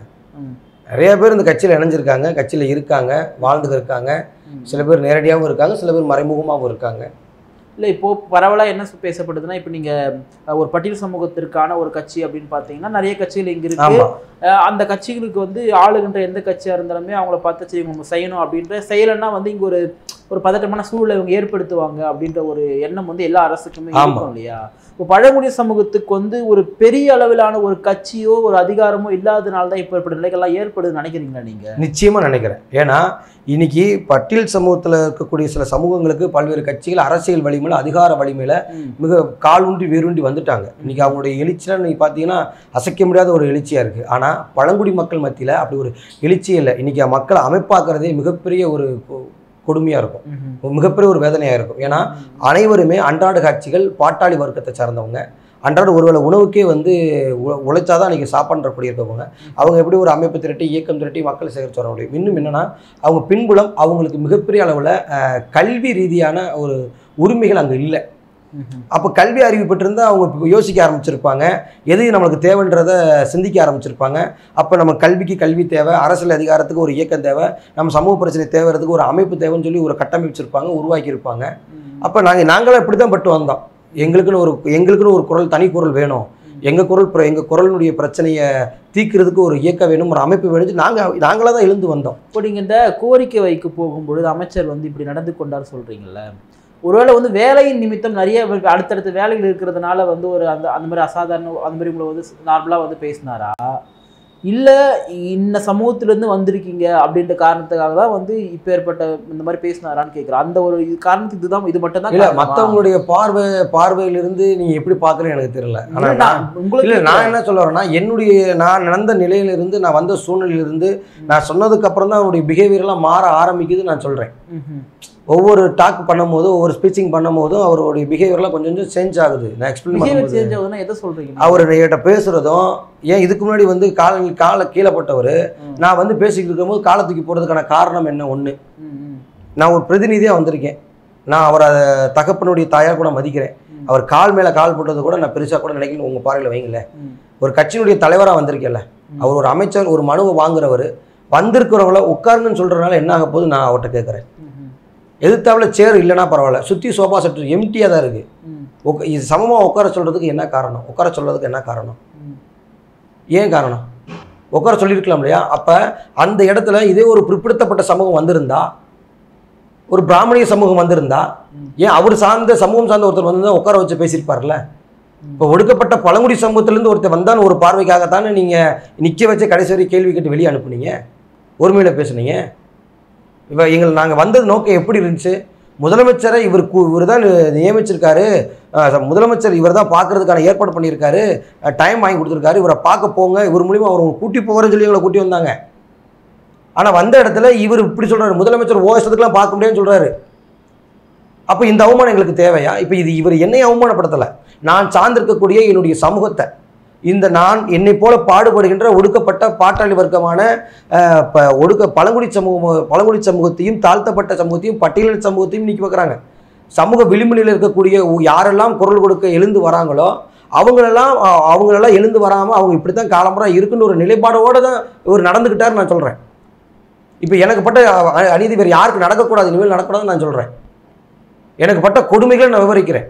நிறைய பேர் இந்த கட்சியில் இணைஞ்சிருக்காங்க, கட்சியில் இருக்காங்க, வாழ்ந்து இருக்காங்க. சில பேர் நேரடியாகவும் இருக்காங்க, சில பேர் மறைமுகமாகவும் இருக்காங்க. இல்லை, இப்போது பரவலாக என்ன பேசப்படுதுன்னா, இப்போ நீங்கள் ஒரு பட்டியல் சமூகத்திற்கான ஒரு கட்சி அப்படின்னு பார்த்தீங்கன்னா நிறைய கட்சிகள் இங்கே இருக்கு. அந்த கட்சிகளுக்கு வந்து ஆளுகின்ற எந்த கட்சியாக இருந்தாலுமே அவங்கள பார்த்து சரி இவங்க செய்யணும் அப்படின்ற செயலைன்னா வந்து இங்கே ஒரு ஒரு பதட்டமான சூழலை இவங்க ஏற்படுத்துவாங்க அப்படின்ற ஒரு எண்ணம் வந்து எல்லா அரசுக்குமே இருக்கும் இல்லையா? இப்போ பழங்குடி சமூகத்துக்கு வந்து ஒரு பெரிய அளவிலான ஒரு கட்சியோ ஒரு அதிகாரமோ இல்லாதனால தான் இப்போ இப்படி நிலைகள்லாம் ஏற்படுதுன்னு நினைக்கிறீங்களா நீங்கள்? நிச்சயமாக நினைக்கிறேன். ஏன்னா இன்னைக்கு பட்டியல் சமூகத்தில் இருக்கக்கூடிய சில சமூகங்களுக்கு பல்வேறு கட்சிகள் அரசியல் வலிமையில் அதிகார வலிமையில் மிக கால் ஊன்றி வேரூன்றி வந்துட்டாங்க. இன்னைக்கு அவங்களுடைய எழுச்சியில் நீங்கள் பார்த்தீங்கன்னா அசைக்க முடியாத ஒரு எழுச்சியாக இருக்குது. ஆனால் பழங்குடி மக்கள் மத்தியில் அப்படி ஒரு எழுச்சியே இல்லை. இன்னைக்கு மக்களை அமைப்பாக்குறதே மிகப்பெரிய ஒரு கொடுமையாக இருக்கும், மிகப்பெரிய ஒரு வேதனையாக இருக்கும். ஏன்னா அனைவருமே அன்றாட காட்சிகள் பாட்டாளி வர்க்கத்தை சார்ந்தவங்க, அன்றாட ஒருவேளை உணவுக்கே வந்து உழைச்சாதான் அன்றைக்கி சாப்பாடுறக்கூடிய இருக்கவங்க. அவங்க எப்படி ஒரு அமைப்பு திரட்டி இயக்கம் திரட்டி மக்களை சேகரித்து வர முடியும்? இன்னும் என்னென்னா அவங்க பின்புலம் அவங்களுக்கு மிகப்பெரிய அளவில் கல்வி ரீதியான ஒரு உரிமைகள் அங்கே இல்லை. அப்போ கல்வி அறிவு பெற்றிருந்தால் அவங்க யோசிக்க ஆரம்பிச்சிருப்பாங்க, எது நம்மளுக்கு தேவைன்றதை சிந்திக்க ஆரம்பிச்சிருப்பாங்க. அப்போ நம்ம கல்விக்கு கல்வி தேவை, அரசியல் அதிகாரத்துக்கு ஒரு இயக்கம் தேவை, நம்ம சமூக பிரச்சனை தேவைறதுக்கு ஒரு அமைப்பு தேவைன்னு சொல்லி ஒரு கட்டமைச்சிருப்பாங்க, உருவாக்கியிருப்பாங்க. அப்போ நாங்கள் நாங்களும் இப்படி தான் பட்டு வந்தோம். எங்களுக்குன்னு ஒரு எங்களுக்குன்னு ஒரு குரல், தனி குரல் வேணும், எங்கள் குரல் எங்கள் குரலினுடைய பிரச்சனையை தீர்க்கிறதுக்கு ஒரு இயக்கம் வேணும், ஒரு அமைப்பு வேணும், நாங்கள் நாங்களாக தான் எழுந்து வந்தோம். இப்போ நீங்கள் இந்த கோரிக்கை வைக்க போகும்பொழுது அமைச்சர் வந்து இப்படி நடந்து கொண்டார் சொல்கிறீங்கல்ல, ஒருவேளை வந்து வேலையின் நிமித்தம் நிறைய அடுத்தடுத்த வேலைகள் இருக்கிறதுனால வந்து ஒரு அந்த அந்த மாதிரி அசாதாரண அந்த மாதிரி உங்களை வந்து நார்மலாக வந்து பேசினாரா? இல்லை இந்த சமூகத்திலேருந்து வந்திருக்கீங்க அப்படின்ற காரணத்துக்காக தான் வந்து இப்போ ஏற்பட்ட இந்த மாதிரி பேசினாரான்னு கேட்குறேன். அந்த ஒரு இது காரணத்துக்கு இதுதான் இது மட்டும் தான் இல்லை. மற்றவங்களுடைய பார்வை பார்வையிலிருந்து நீங்கள் எப்படி பார்க்குறேன்னு எனக்கு தெரியல. ஆனால் நான் உங்களுக்கு இல்லை, நான் என்ன சொல்ல வரேன்னா, என்னுடைய நான் நடந்த நிலையிலிருந்து, நான் வந்த சூழ்நிலையிலிருந்து நான் சொன்னதுக்கு அப்புறம் தான் அவருடைய பிஹேவியர்லாம் மாற ஆரம்பிக்குது நான் சொல்கிறேன். ஒவ்வொரு டாக் பண்ணும்போது, ஒவ்வொரு ஸ்பீச்சிங் பண்ணும்போதும் அவருடைய பிஹேவியர்லாம் கொஞ்சம் கொஞ்சம் சேஞ்ச் ஆகுது. நான் எக்ஸ்பிளைன் பண்ணும்போது சேஞ்ச் ஆகுதுன்னா எதை சொல்கிறீங்க? அவர் என்கிட்ட பேசுகிறதும், ஏன் இதுக்கு முன்னாடி வந்து கால காலை கீழே போட்டவர், நான் வந்து பேசிக்கிட்டு இருக்கும்போது காலை தூக்கி போடுறதுக்கான காரணம் என்ன? ஒன்று, நான் ஒரு பிரதிநிதியாக வந்திருக்கேன். நான் அவரை தகப்பனுடைய தாயாக கூட மதிக்கிறேன். அவர் கால் மேலே கால் போட்டது கூட நான் பெருசாக கூட நினைக்கல. உங்கள் பார்வையில் வைங்களேன், ஒரு கட்சியினுடைய தலைவராக வந்திருக்கேன்ல, அவர் ஒரு அமைச்சர், ஒரு மனுவை வாங்குறவர், வந்திருக்கிறவங்கள உட்காருங்கன்னு சொல்கிறதுனால என்ன ஆக போது நான் அவர்கிட்ட கேட்குறேன். எதிர்த்தாவில் சேர் இல்லைன்னா பரவாயில்ல, சுற்றி சோஃபா செட் எம்டியாக தான் இருக்குது. உக்க இது சமமாக உட்கார சொல்கிறதுக்கு என்ன காரணம்? உட்கார சொல்கிறதுக்கு என்ன காரணம்? ஏன் காரணம்? உட்கார சொல்லியிருக்கலாம் இல்லையா? அப்போ அந்த இடத்துல இதே ஒரு பிற்படுத்தப்பட்ட சமூகம் வந்திருந்தா, ஒரு பிராமணிய சமூகம் வந்திருந்தா, ஏன் அவர் சார்ந்த சமூகம் சார்ந்த ஒருத்தர் வந்து உட்கார வச்சு பேசியிருப்பார்ல? இப்போ ஒடுக்கப்பட்ட பழங்குடி சமூகத்திலேருந்து ஒருத்தர் வந்தான்னு ஒரு பார்வைக்காகத்தானே நீங்கள் நிற்க வச்சு கடைசி வரை கேள்வி கேட்டு வெளியே அனுப்புனீங்க, ஒருமையில் பேசுனீங்க. இப்போ எங்கள் நாங்கள் வந்தது நோக்கம் எப்படி இருந்துச்சு? முதலமைச்சரை இவர் இவர் தான் நியமிச்சிருக்காரு, முதலமைச்சர் இவர் தான் பார்க்கறதுக்கான ஏற்பாடு பண்ணியிருக்காரு, டைம் வாங்கி கொடுத்துருக்காரு, இவரை பார்க்க போங்க, இவர் மூலிமா அவர் கூட்டி போகிறேன்னு சொல்லி எங்களை கூட்டி வந்தாங்க. ஆனால் வந்த இடத்துல இவர் இப்படி சொல்கிறாரு, முதலமைச்சர் ஓ இஷ்டத்துக்குலாம் பார்க்க முடியும்னு சொல்கிறாரு. அப்போ இந்த அவமானம் எங்களுக்கு தேவையா? இப்போ இது இவர் என்னை அவமானப்படுத்தலை, நான் சார்ந்திருக்கக்கூடிய என்னுடைய சமூகத்தை, இந்த நான் என்னை போல பாடுபடுகின்ற ஒடுக்கப்பட்ட பாட்டாளி வர்க்கமான ஒடுக்க பழங்குடி சமூகம் பழங்குடி சமூகத்தையும் தாழ்த்தப்பட்ட சமூகத்தையும் பட்டியலின சமூகத்தையும் நீக்கி வைக்கிறாங்க. சமூக விளிம்பில் இருக்கக்கூடிய யாரெல்லாம் குரல் கொடுக்க எழுந்து வராங்களோ அவங்களெல்லாம் அவங்களெல்லாம் எழுந்து வராமல் அவங்க இப்படி தான் காலம்புறா இருக்குன்னு ஒரு நிலைப்பாடோடு தான் இவர் நடந்துக்கிட்டார் நான் சொல்கிறேன். இப்போ எனக்கு பட்ட அநீதி வேறு யாருக்கு நடக்கக்கூடாது, இனிமேல் நடக்கூடாதுன்னு நான் சொல்கிறேன். எனக்கு பட்ட கொடுமைகளை நான் விவரிக்கிறேன்.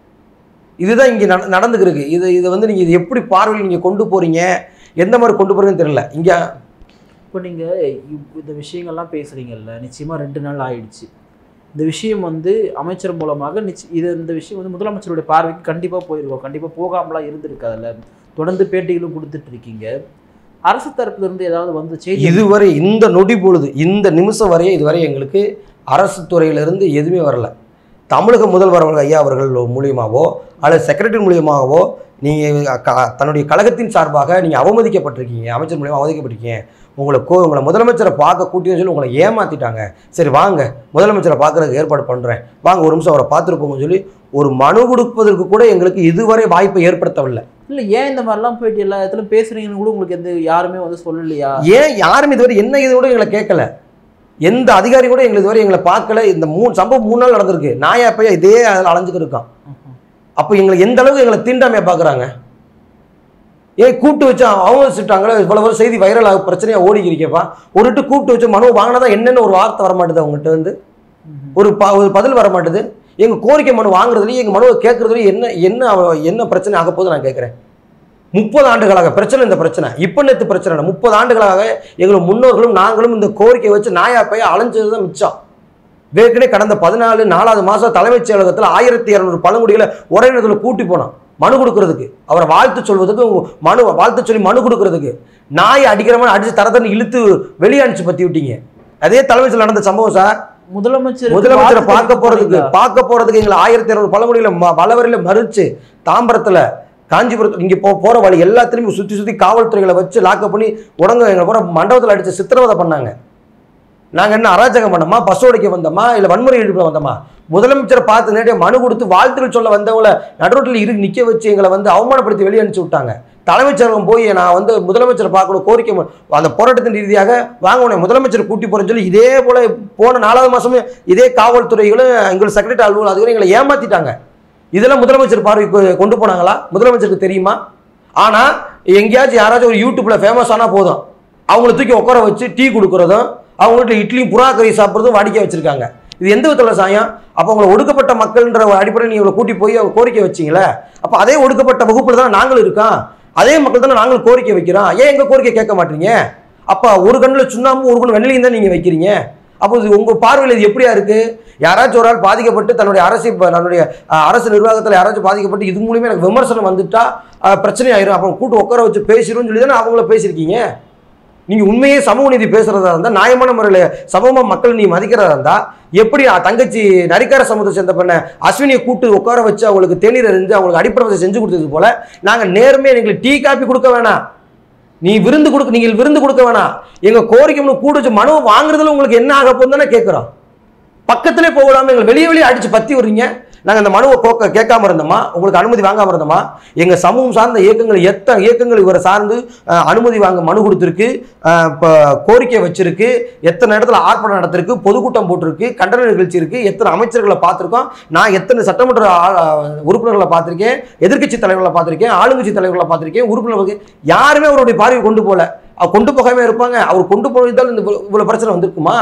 இதுதான் இங்கே நட நடந்துக்கிருக்கு. இது இதை வந்து நீங்கள் இது எப்படி பார்வையில் நீங்கள் கொண்டு போகிறீங்க, எந்த மாதிரி கொண்டு போகிறீங்கன்னு தெரியல. இங்கே இப்போ நீங்கள் இந்த விஷயங்கள்லாம் பேசுகிறீங்கல்ல, நிச்சயமாக ரெண்டு நாள் ஆயிடுச்சு. இந்த விஷயம் வந்து அமைச்சர் மூலமாக நிச்சயம் இது இந்த விஷயம் வந்து முதலமைச்சருடைய பார்வைக்கு கண்டிப்பாக போயிருக்கோம், கண்டிப்பாக போகாமலாம் இருந்திருக்கு. அதில் தொடர்ந்து பேட்டிகளும் கொடுத்துட்ருக்கீங்க. அரசு தரப்புலேருந்து ஏதாவது வந்து செய்தி இதுவரை இந்த நொடி பொழுது இந்த நிமிஷம் வரையே இதுவரை எங்களுக்கு அரசு துறையிலிருந்து எதுவுமே வரல. தமிழக முதல்வர் ஐயா அவர்கள் மூலியமாகவோ அல்லது செக்ரட்டரி மூலியமாகவோ நீங்கள் தன்னுடைய கழகத்தின் சார்பாக நீங்கள் அவமதிக்கப்பட்டிருக்கீங்க, அமைச்சர் மூலியமாக அவமதிக்கப்பட்டிருக்கீங்க, உங்களை கோ உங்களை முதலமைச்சரை பார்க்க கூட்டின்னு சொல்லி உங்களை ஏமாற்றிட்டாங்க, சரி வாங்க முதலமைச்சரை பார்க்குறதுக்கு ஏற்பாடு பண்ணுறேன், வாங்க ஒரு நிமிஷம் அவரை பார்த்துட்டு போங்கன்னு சொல்லி ஒரு மனு கொடுப்பதற்கு கூட எங்களுக்கு இதுவரை வாய்ப்பை ஏற்படுத்தவில்லை. இல்லை ஏன் இந்த மாதிரிலாம் போயிட்டு எல்லா இடத்துலையும் பேசுகிறீங்கன்னு கூட உங்களுக்கு எந்த யாருமே வந்து சொல்லலையா? ஏன் யாரும் இதுவரை என்ன இது கூட எங்களை கேட்கல, எந்த அதிகாரி கூட எங்களுக்கு இதுவரை எங்களை பார்க்கல. இந்த மூணு சம்பவம் மூணு நாள் நடந்திருக்கு, நாயா பையா இதே அதில் அலைஞ்சுக்கு இருக்கான். அப்போ எங்களை எந்த அளவுக்கு எங்களை தீண்டாமையை பார்க்குறாங்க. ஏன் கூப்பிட்டு வச்சு அவமதிச்சுட்டாங்களே, இவ்வளவு செய்தி வைரல் ஆக பிரச்சனையாக ஓடிக்கிறீங்கப்பா, ஒருட்டு கூப்பிட்டு வச்சு மனு வாங்கினதான் என்னென்ன ஒரு வார்த்தை வரமாட்டுது அவங்ககிட்ட வந்து, ஒரு ப ஒரு பதில் வரமாட்டுது. எங்கள் கோரிக்கை மனு வாங்குறதுலையும் எங்கள் மனுவை கேட்குறதுலையும் என்ன என்ன என்ன பிரச்சனை ஆக போது நான் கேட்குறேன். முப்பது ஆண்டுகளாக பிரச்சனை, இந்த பிரச்சனை இப்போ நேற்று பிரச்சனை, முப்பது ஆண்டுகளாக எங்கள் முன்னோர்களும் நாங்களும் இந்த கோரிக்கையை வச்சு நாயா பைய அலைஞ்சது தான் மிச்சம். வேற்கனவே கடந்த பதினாலு நாலாவது மாதம் தலைமைச் செயலகத்தில் ஆயிரத்தி இரநூறு பழங்குடிகளை ஒரே நேரத்தில் கூட்டி போனோம் மனு கொடுக்கறதுக்கு, அவரை வாழ்த்து சொல்வதுக்கு, மனு வாழ்த்து சொல்லி மனு கொடுக்கறதுக்கு. நாய் அடிக்கிறவன் அடிச்சு தரத்தன்னு இழுத்து வெளியே அனுப்பிச்சு பற்றி விட்டீங்க. அதே தலைமையில் நடந்த சம்பவம் சார். முதலமைச்சர் முதலமைச்சரை பார்க்க போறதுக்கு பார்க்க போறதுக்கு எங்களை ஆயிரத்தி இரநூறு பழங்குடியில வளவரையில மறுச்சு தாம்பரத்தில் காஞ்சிபுரத்தில் இங்கே போ போகிற வழி எல்லாத்துலேயும் சுற்றி சுற்றி காவல்துறைகளை வச்சு லாக்கப் பண்ணி உடங்க எங்களை போகிற மண்டபத்தில் அடித்து சித்திரவதை பண்ணாங்க. நாங்கள் என்ன அராஜகம் பண்ணோமா, பஸ் ஓடிக்க வந்தோமா, இல்லை வன்முறை ஈடுபட வந்தோமா? முதலமைச்சரை பார்த்து நேரடியாக மனு கொடுத்து வாழ்த்துக்கள் சொல்ல வந்தவங்களை நடுரோட்டில் இரு நிற்க வச்சு எங்களை வந்து அவமானப்படுத்தி வெளியே அனுப்பிச்சு விட்டாங்க. தலைமைச் செயலகம் போய் நான் வந்து முதலமைச்சரை பார்க்கணும் கோரிக்கை அந்த போராட்டத்தின் ரீதியாக வாங்கினேன், முதலமைச்சர் கூட்டி போகிறேன்னு சொல்லி இதே போல் போன நாலாவது மாதமே இதே காவல்துறைகளும் எங்கள் செக்ரட்டரி அலுவலகம் அதுக்கு எங்களை ஏமாற்றிட்டாங்க. இதெல்லாம் முதலமைச்சர் பார்வைக்கு கொண்டு போனாங்களா? முதலமைச்சருக்கு தெரியுமா? ஆனால் எங்கேயாச்சும் யாராச்சும் ஒரு யூடியூப்பில் ஃபேமஸ் ஆனால் போதும், அவங்கள தூக்கி உட்கார வச்சு டீ கொடுக்குறதும் அவங்க வீட்டில் இட்லியும் புறா கறி சாப்பிட்றதும் வாடிக்கை வச்சுருக்காங்க. இது எந்த விதத்தில் சாயம்? அப்போ அவங்களை ஒடுக்கப்பட்ட மக்கள்ன்ற அடிப்படையில் நீங்கள் கூட்டி போய் அவங்க கோரிக்கை வச்சிங்களே, அப்போ அதே ஒடுக்கப்பட்ட வகுப்பில் தான் நாங்களும் இருக்கோம், அதே மக்கள் தானே நாங்களும் கோரிக்கை வைக்கிறோம். ஏன் எங்கள் கோரிக்கை கேட்க மாட்டீங்க? அப்போ ஒரு கண்ணில் சுண்ணாம்பு ஒரு கண் வெண்ணிலையும் தான் நீங்கள் வைக்கிறீங்க. அப்போ உங்க பார்வையில் இது எப்படியா இருக்கு? யாராச்சும் ஒரு ஆள் பாதிக்கப்பட்டு தன்னுடைய அரசு தன்னுடைய அரசு நிர்வாகத்தில் யாராச்சும் பாதிக்கப்பட்டு இது மூலியமா எனக்கு விமர்சனம் வந்துட்டா பிரச்சனை ஆயிரும், அப்போ கூட்டு உட்கார வச்சு பேசிடும்னு சொல்லி தானே அவங்கள பேசியிருக்கீங்க. நீங்க உண்மையே சமூக நீதி பேசுறதா இருந்தா, நியாயமான முறையில் சமூக மக்கள் நீ மதிக்கிறதா இருந்தா, எப்படி தங்கச்சி நரிக்கார சமூகத்தை சேர்ந்த பண்ண அஸ்வினியை கூட்டு உட்கார வச்சு அவங்களுக்கு தேநீர் அறிஞ்சு அவங்களுக்கு அடிப்படை வசதி செஞ்சு கொடுத்தது போல நாங்க நேர்மையா எங்களுக்கு டீ காப்பி கொடுக்க வேணாம், நீ விருந்து கொடுக்க நீங்கள் விருந்து கொடுக்க வேணாம், எங்க கோரிக்கை கூட வச்சு மனு வாங்குறதுல உங்களுக்கு என்ன ஆக போகுதுன்னு தானே கேட்கிறோம். பக்கத்திலே போகலாம எங்களை வெளியே வெளியே அடிச்சு பத்தி வர்றீங்க. நாங்கள் அந்த மனுவை கோக்க கேட்காம இருந்தோமா, உங்களுக்கு அனுமதி வாங்காம இருந்தோமா? எங்கள் சமூகம் சார்ந்த இயக்கங்கள் எத்தனை இயக்கங்கள் இவரை சார்ந்து அனுமதி வாங்க மனு கொடுத்துருக்கு, இப்போ கோரிக்கை வச்சிருக்கு, எத்தனை இடத்துல ஆர்ப்பாட்டம் நடத்திருக்கு, பொதுக்கூட்டம் போட்டிருக்கு, கண்டன நிகழ்ச்சி இருக்கு, எத்தனை அமைச்சர்களை பார்த்துருக்கோம், நான் எத்தனை சட்டமன்ற உறுப்பினர்களை பார்த்துருக்கேன், எதிர்கட்சி தலைவர்களை பார்த்துருக்கேன், ஆளுங்கட்சி தலைவர்களை பார்த்துருக்கேன், உறுப்பினர்களுக்கு யாருமே அவருடைய பார்வையை கொண்டு போகல. அவர் கொண்டு போகாம இருப்பாங்க, அவர் கொண்டு போனதால் இந்த இவ்வளோ பிரச்சனை வந்திருக்குமா?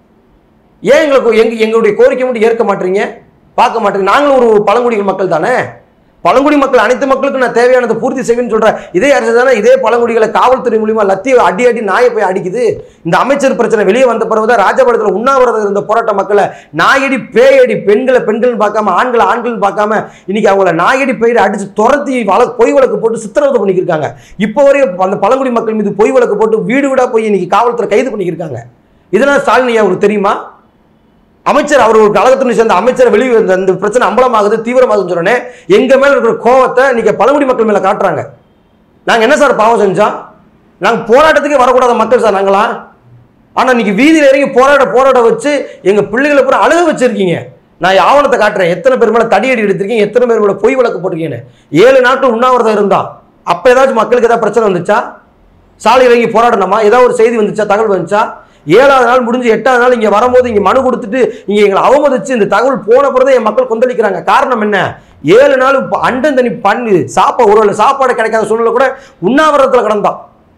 ஏன் எங்களுக்கு எங்க எங்களுடைய கோரிக்கை மட்டும் ஏற்க மாட்டீங்க, பார்க்க மாட்டேங்க? நாங்களும் ஒரு பழங்குடிகள் மக்கள் தானே. பழங்குடி மக்கள் அனைத்து மக்களுக்கும் நான் தேவையானதை பூர்த்தி செய்வேன்னு சொல்றேன். இதே அரசு தானே இதே பழங்குடிகளை காவல்துறை மூலியமா லத்தி அடி அடி நாயை போய் அடிக்குது. இந்த அமைச்சர் பிரச்சனை வெளியே வந்த பிறகுதான் ராஜபாளையத்தில் உண்ணாவிரதம் இருந்த போராட்ட மக்களை நாயடி பேயடி, பெண்களை பெண்கள் பார்க்காம ஆண்களை ஆண்கள் பார்க்காம இன்னைக்கு அவங்கள நாயடி பேயடி அடிச்சு துரத்தி வழக்கு பொய் வழக்கு போட்டு சித்திரவதை பண்ணிக்கிருக்காங்க. இப்போ வரையும் அந்த பழங்குடி மக்கள் மீது பொய் வழக்கு போட்டு வீடு வீடா போய் இன்னைக்கு காவல்துறை கைது பண்ணிக்கிருக்காங்க. இதெல்லாம் ஸ்டாலின் அவருக்கு தெரியுமா? அமைச்சர் அவர் ஒரு கழகத்தினை சேர்ந்த அமைச்சர் வெளியே இந்த பிரச்சனை அம்பலமாகுது தீவிரமாகுதுன்னு சொன்னே எங்க மேல இருக்கிற கோவத்தை நீங்க பழங்குடி மக்கள் மேல காட்டுறாங்க. நாங்க என்ன சார் பாவம் செஞ்சோம்? நாங்க போராட்டத்துக்கே வரக்கூடாத மக்கள் சார் நாங்களா? ஆனா இன்னைக்கு வீதியில இறங்கி போராட போராட வச்சு எங்க பிள்ளைகளை பூரா அழுக வச்சிருக்கீங்க. நான் ஆவணத்தை காட்டுறேன், எத்தனை பேர் மேல தடியடி எடுத்திருக்கீங்க, எத்தனை பேர் மேல பொய் வழக்கு போட்டிருக்கீங்கன்னு. ஏழு நாட்கள் உண்ணாவிரதம் இருந்தா அப்ப ஏதாச்சும் மக்களுக்கு ஏதாவது பிரச்சனை வந்துச்சா? சாலை இறங்கி போராடணுமா? ஏதாவது ஒரு செய்தி வந்துச்சா, தகவல் வந்துச்சா? ஏழாவது நாள் முடிஞ்சு எட்டாவது நாள் இங்க வரும்போது இங்க மனு கொடுத்துட்டு இங்க எங்களை அவமதிச்சு இந்த தகவல் போன பிறகு என் மக்கள் கொந்தளிக்கிறாங்க. காரணம் என்ன? ஏழு நாள் அண்டன் தண்ணி பண்ணி சாப்பா ஒரு சாப்பாடு கிடைக்காத சூழ்நிலை கூட உண்ணாவிரதத்தில் கிடந்தான்.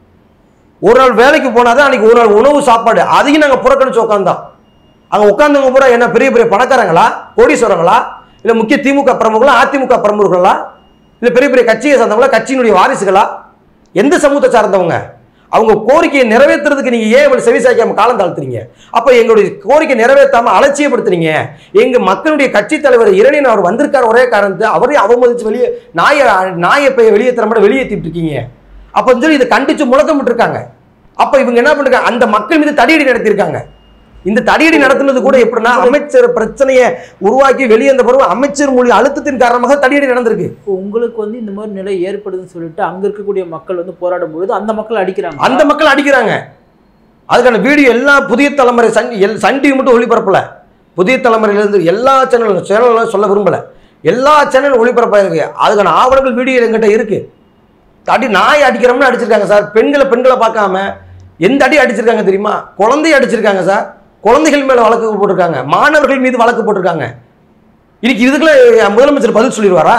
ஒரு நாள் வேலைக்கு போனாதான் அன்னைக்கு ஒரு நாள் உணவு சாப்பாடு, அதையும் நாங்கள் புறக்கணிச்சு உட்காந்தோம். அங்கே உட்காந்தவங்க பூரா என்ன பெரிய பெரிய பணக்காரங்களா, கோடீஸ்வரங்களா, இல்லை முக்கிய திமுக பிரமுகர்களா, அதிமுக பிரமுகர்களா, இல்லை பெரிய பெரிய கட்சியை சார்ந்தவங்களா, கட்சியினுடைய வாரிசுகளா, எந்த சமூகத்தை சார்ந்தவங்க? அவங்க கோரிக்கையை நிறைவேற்றுறதுக்கு நீங்க ஏன் செவி சாய்க்காம காலம் தாழ்த்துறீங்க? அப்ப எங்களுடைய கோரிக்கை நிறைவேற்றாம அலட்சியப்படுத்துறீங்க. எங்க மக்களுடைய கட்சி தலைவர் இரணியன் அவர் வந்திருக்கார், ஒரே காரணத்தை அவரே அவமதிச்சு வெளியே நாய நாயை போய் வெளியேற்ற மாதிரி வெளியேற்றிட்டு இருக்கீங்க. அப்ப சொல்லி இதை கண்டிச்சு முழக்கமிட்டு இருக்காங்க. அப்ப இவங்க என்ன பண்றாங்க? அந்த மக்கள் மீது தடியடி நடத்திருக்காங்க. இந்த தடியடி நடத்துனது கூட எப்படின்னா அமைச்சர் பிரச்சனையை உருவாக்கி வெளியே வந்த பிறகு அமைச்சர் மொழி அழுத்தத்தின் காரணமாக தடியடி நடந்திருக்கு. உங்களுக்கு வந்து இந்த மாதிரி நிலை ஏற்படுதுன்னு சொல்லிட்டு அங்க இருக்கக்கூடிய மக்கள் வந்து போராடும் பொழுது அந்த மக்கள் அடிக்கிறாங்க அந்த மக்கள் அடிக்கிறாங்க. அதுக்கான வீடியோ எல்லா புதிய தலைமுறை சன் சன் டிவி மட்டும் ஒளிபரப்பல, புதிய தலைமுறையிலிருந்து எல்லா சேனல் சேனலும் சொல்ல விரும்பல, எல்லா சேனலும் ஒளிபரப்பாயிருக்கு. அதுக்கான ஆவணங்கள் வீடியோ எங்கிட்ட இருக்கு. தடி நாய் அடிக்கிறோம்னு அடிச்சிருக்காங்க சார். பெண்களை பெண்களை பார்க்காம எந்த அடி அடிச்சிருக்காங்க தெரியுமா? குழந்தைய அடிச்சிருக்காங்க சார். குழந்தைகள் மேல வழக்கு போட்டிருக்காங்க, மாணவர்கள் மீது வழக்கு போட்டிருக்காங்க. இன்னைக்கு இதுக்குள்ள முதலமைச்சர் பதில் சொல்லிடுவாரா?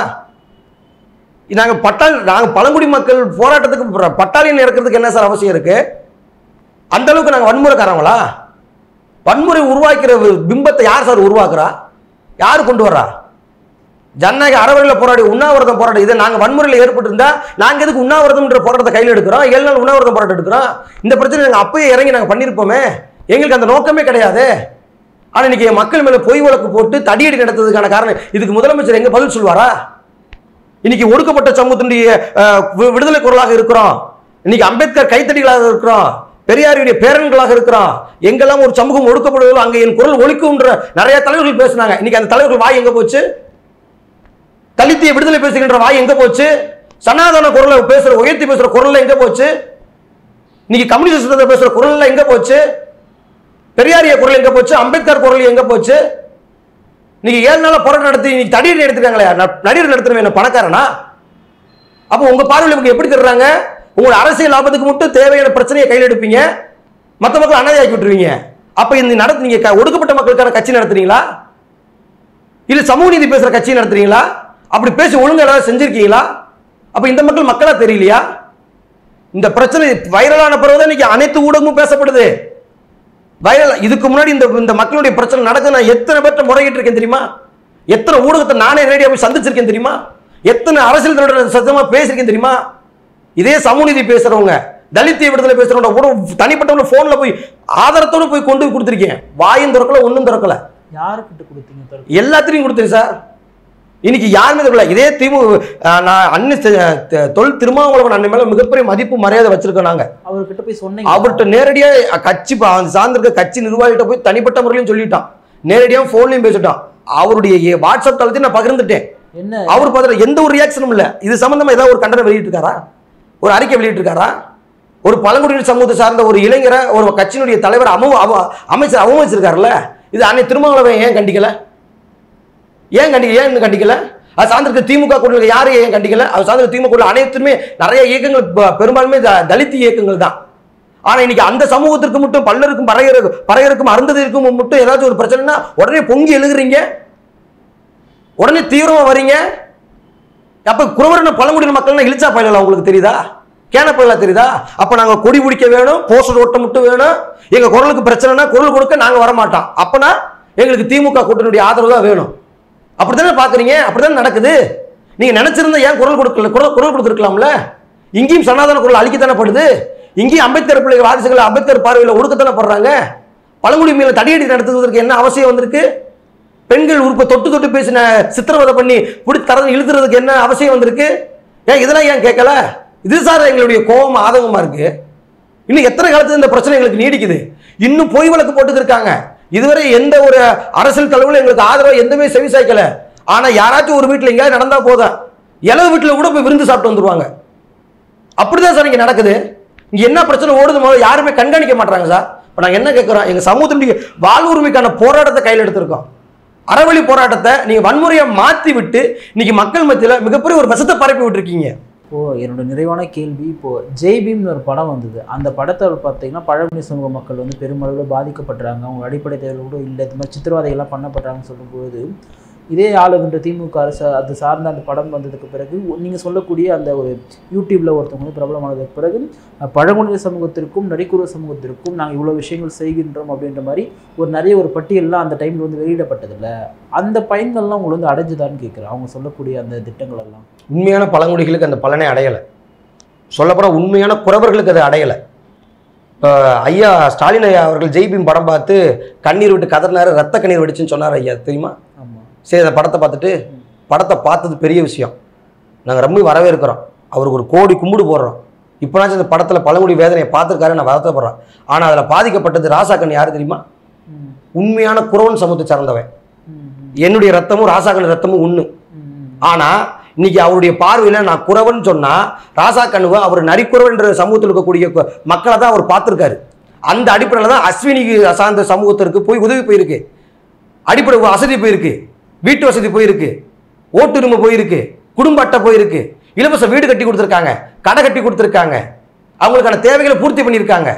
நாங்க பட்டால் நாங்க பழங்குடி மக்கள் போராட்டத்துக்கு பட்டாளியன் இறக்கிறதுக்கு என்ன சார் அவசியம் இருக்கு? அந்த அளவுக்கு நாங்க வன்முறைக்காரங்களா? வன்முறை உருவாக்கிற பிம்பத்தை யார் சார் உருவாக்குறா? யார் கொண்டு வர்றா? ஜனநாயக அறவழியில் போராடி உண்ணாவிரதம் போராட்டம் இதை நாங்கள் வன்முறையில் ஏற்பட்டு இருந்தா நாங்கள் எதுக்கு உண்ணாவிரதம்ன்ற போராட்டத்தை கையில் எடுக்கிறோம்? ஏழு நாள் உண்ணாவிரதம் போராட்டம் எடுக்கிறோம். இந்த பிரச்சனை நாங்கள் அப்பயே இறங்கி நாங்கள் பண்ணியிருப்போமே. எங்களுக்கு அந்த நோக்கமே கிடையாது. ஆனால் இன்னைக்கு மக்கள் மேலே பொய் வழக்கு போட்டு தடியடி நடத்துறதுக்கான காரணம் இதுக்கு முதலமைச்சர் எங்க பதில் சொல்வாரா? இன்னைக்கு ஒடுக்கப்பட்ட சமூகத்தினுடைய விடுதலை குரலாக இருக்கிறோம், இன்னைக்கு அம்பேத்கர் கைத்தடிகளாக இருக்கிறோம், பெரியாருடைய பேரன்களாக இருக்கிறோம். எங்கெல்லாம் ஒரு சமூகம் ஒடுக்கப்படுவதோ அங்கே என் குரல் ஒழிக்கும்ன்ற நிறைய தலைவர்கள் பேசினாங்க. இன்னைக்கு அந்த தலைவர்கள் வாய் எங்க போச்சு? தலித்திய விடுதலை பேசுகின்ற வாய் எங்க போச்சு? சனாதன குரலை பேசுற உயர்த்தி பேசுற குரல்ல எங்க போச்சு? இன்னைக்கு கம்யூனிஸ்ட் பேசுற குரல்ல எங்க போச்சு? பெரியாரிய குரல் எங்க போச்சு? அம்பேத்கர் குரல் எங்க போச்சு? நீங்க ஏழு நாளா போராட்டம் நடத்தி நீங்க தடியடி எடுத்துக்காங்களே, நடிகர் நடத்துறவங்க என்ன பணக்காரனா? அப்போ உங்க பார்வையில் இவங்க எப்படி தர்றாங்க? உங்களோட அரசியல் லாபத்துக்கு மட்டும் தேவையான பிரச்சனையை கையில் எடுப்பீங்க, மற்ற மக்கள் அனாதையாக்கி விட்டுருவீங்க. அப்ப இந்த நடத்து நீங்க ஒடுக்கப்பட்ட மக்களுக்கான கட்சி நடத்துறீங்களா இல்ல சமூக நீதி பேசுற கட்சி நடத்துறீங்களா? அப்படி பேசி ஒழுங்கு ஏதாவது செஞ்சிருக்கீங்களா? அப்ப இந்த மக்கள் மக்களா தெரியலையா? இந்த பிரச்சனை வைரலான பிறகுதான் இன்னைக்கு அனைத்து ஊடகமும் பேசப்படுது. வைரல் இதுக்கு முன்னாடி இந்த இந்த மக்களுடைய பிரச்சனை நடக்க நான் எத்தனை பேர்ட்ட முறையிட்டு இருக்கேன் தெரியுமா? எத்தனை ஊடகத்தை நானே நேரடியாக போய் சந்திச்சிருக்கேன் தெரியுமா? எத்தனை அரசியல் தலைவர்கள் சத்தமா பேசியிருக்கேன் தெரியுமா? இதே சமூக நீதி பேசுறவங்க தலித்திய விடுதலை பேசுறவங்க கூட தனிப்பட்டவங்க போன்ல போய் ஆதாரத்தோடு போய் கொண்டு போய் கொடுத்துருக்கேன். வாயும் திறக்கல, ஒன்றும் திறக்கல. யாருக்கிட்ட கொடுத்தீங்க? எல்லாத்திலையும் கொடுத்தேன் சார். இன்னைக்கு யாருமே தெரியல. இதே திமுக நான் அண்ணன் தொல் திருமாவளவன் அண்ணன் மேல மிகப்பெரிய மதிப்பு மரியாதை வச்சிருக்கோம். நாங்க அவர்கிட்ட போய் சொன்னீங்க? அவர்கிட்ட நேரடியா கட்சி சார்ந்திருக்க கட்சி நிர்வாகிகிட்ட போய் தனிப்பட்ட முறையிலும் சொல்லிட்டான். நேரடியா போன்லயும் பேசிட்டான். அவருடைய வாட்ஸ்அப் தளத்தையும் நான் பகிர்ந்துட்டேன். என்ன அவர் பார்த்து எந்த ஒரு ரியாக்ஷனும் இல்ல. இது சம்பந்தமா ஏதாவது ஒரு கண்டனம் வெளியிட்டு இருக்காரா? ஒரு அறிக்கை வெளியிட்டு இருக்காரா? ஒரு பழங்குடியினர் சமூகத்தை சார்ந்த ஒரு இளைஞரை ஒரு கட்சியினுடைய தலைவர் அம அமைச்சர் அவமதிச்சிருக்காருல்ல. இது அன்னை திருமாவளவன் ஏன் கண்டிக்கல? ஏன் கண்டிக்கல? ஏன் கண்டிக்கல? அது சார்ந்திருக்க திமுக கூட்டணி யாரும் ஏன் கண்டிக்கல? அது சார்ந்த திமுக அனைத்துமே நிறைய இயக்கங்கள் பெரும்பாலுமே தலித் இயக்கங்கள் தான். ஆனா இன்னைக்கு அந்த சமூகத்திற்கு மட்டும் பல்லருக்கும் பறையருக்கும் பறையருக்கும் அருந்ததிற்கும் மட்டும் ஏதாச்சும் ஒரு பிரச்சனைனா உடனே பொங்கி எழுதுறீங்க, உடனே தீவிரமா வரீங்க. அப்ப குறவரின பழங்குடியின மக்கள்னா இழிச்சா பயிலலாம் உங்களுக்கு தெரியுதா? கேன பயிலா தெரியுதா? அப்ப நாங்க கொடி பிடிக்க வேணும், போஸ்டர் ஓட்ட மட்டும் வேணும், எங்க குரலுக்கு பிரச்சனைனா குரல் கொடுக்க நாங்க வரமாட்டோம். அப்பனா எங்களுக்கு திமுக கூட்டணியுடைய ஆதரவு தான் வேணும். அப்படித்தானே பாக்குறீங்க? அப்படித்தானே நடக்குது. நீங்க நினைச்சிருந்தா ஏன் குரல் கொடுக்கல? குரல் குரல் கொடுத்துருக்கலாம்ல. இங்கேயும் சனாதன குரல் அழிக்கத்தானே படுது. இங்கேயும் அம்பேத்கர் பிள்ளை வாரிசுகள் அம்பேத்கர் பார்வையில் ஒடுக்கத்தானே படுறாங்க. பழங்குடி மேல தடியடி நடத்துவதற்கு என்ன அவசியம் வந்திருக்கு? பெண்கள் உறுப்பை தொட்டு தொட்டு பேசின சித்திரவதை பண்ணி பிடிச்சி தரது இழுத்துறதுக்கு என்ன அவசியம் வந்திருக்கு? ஏன் இதெல்லாம் ஏன் கேட்கல? இது சார் எங்களுடைய கோபம் ஆதங்கமா இருக்கு. இன்னும் எத்தனை காலத்துல இந்த பிரச்சனை எங்களுக்கு நீடிக்குது? இன்னும் பொய் வழக்கு போட்டு இருக்காங்க. இதுவரை எந்த ஒரு அரசியல் தலைவரும் எங்களுக்கு ஆதரவு எந்தமே செவி சாய்க்கல. ஆனா யாராச்சும் ஒரு வீட்டுல எங்கேயாவது நடந்தா போதும், இளவு வீட்டுல கூட போய் விருந்து சாப்பிட்டு வந்துருவாங்க. அப்படிதான் சார் இங்க நடக்குது. இங்க என்ன பிரச்சனை ஓடுது யாருமே கண்காணிக்க மாட்டாங்க சார். இப்ப நாங்க என்ன கேட்கிறோம்? எங்க சமூகத்தினுடைய வாழ்வுரிமைக்கான போராட்டத்தை கையில் எடுத்திருக்கோம். அறவழி போராட்டத்தை நீங்க வன்முறையை மாற்றி விட்டு இன்னைக்கு மக்கள் மத்தியில் மிகப்பெரிய ஒரு விஷத்தை பரப்பி விட்டுருக்கீங்க. இப்போ என்னோட நிறைவான கேள்வி, இப்போ ஜெய் பீம்னு ஒரு படம் வந்தது. அந்த படத்தை பார்த்தீங்கன்னா பழங்குடி சமூக மக்கள் வந்து பெருமளவில் பாதிக்கப்படுறாங்க, அவங்க அடிப்படை தேவைகள் கூட இல்லை, இது மாதிரி சித்திரவதைகள்லாம் பண்ணப்படுறாங்கன்னு சொல்லும்போது, இதே ஆளுகின்ற திமுக அரசு அது சார்ந்த அந்த படம் வந்ததுக்கு பிறகு நீங்கள் சொல்லக்கூடிய அந்த ஒரு யூடியூப்பில் ஒருத்தவங்க வந்து பிரபலமானதுக்கு பிறகு பழங்குடியின சமூகத்திற்கும் நரிக்குறவர் சமூகத்திற்கும் நாங்கள் இவ்வளோ விஷயங்கள் செய்கின்றோம் அப்படின்ற மாதிரி ஒரு நிறைய ஒரு பட்டியல்லாம் அந்த டைமில் வந்து வெளியிடப்பட்டதில்லை. அந்த பயன்கள்லாம் உங்களை வந்து அடைஞ்சுதான்னு கேட்குறேன், அவங்க சொல்லக்கூடிய அந்த திட்டங்கள் எல்லாம். உண்மையான பழங்குடிகளுக்கு அந்த பலனை அடையலை. சொல்லப்போனால் உண்மையான குறவர்களுக்கு அது அடையலை. இப்போ ஐயா ஸ்டாலின் ஐயா அவர்கள் ஜெய் பீம் படம் பார்த்து கண்ணீர் விட்டு கதறினார், ரத்த கண்ணீர் வெடிச்சுன்னு சொன்னார் ஐயா, தெரியுமா? சரி, அந்த படத்தை பார்த்துட்டு படத்தை பார்த்தது பெரிய விஷயம், நாங்கள் ரொம்ப வரவேற்கிறோம், அவருக்கு ஒரு கோடி கும்பிடு போடுறோம். இப்போனாச்சும் இந்த படத்தில் பழங்குடி வேதனையை பார்த்துருக்காரு, நான் வருத்தப்படுறேன். ஆனால் அதில் பாதிக்கப்பட்டது ராசாக்கண்ணி யார் தெரியுமா? உண்மையான குறவன் சமூகத்தை சார்ந்தவன். என்னுடைய ரத்தமும் ராசாக்கண்ணி ரத்தமும் ஒன்று. ஆனால் இன்னைக்கு அவருடைய பார்வையில் நான் குறவன் சொன்னால் ராசாக்கண்ணுவை அவர் நரிக்குறவன் என்ற சமூகத்தில் இருக்கக்கூடிய மக்களை தான் அவர் பார்த்துருக்காரு. அந்த அடிப்படையில் தான் அஸ்வினிக்கு சார்ந்த சமூகத்திற்கு போய் உதவி போயிருக்கு, அடிப்படை வசதி போயிருக்கு, வீட்டு வசதி போயிருக்கு, ஓட்டுரிமை போயிருக்கு, குடும்ப அட்டை போயிருக்கு, இலவச வீடு கட்டி கொடுத்துருக்காங்க, கடை கட்டி கொடுத்துருக்காங்க, அவங்களுக்கான தேவைகளை பூர்த்தி பண்ணியிருக்காங்க.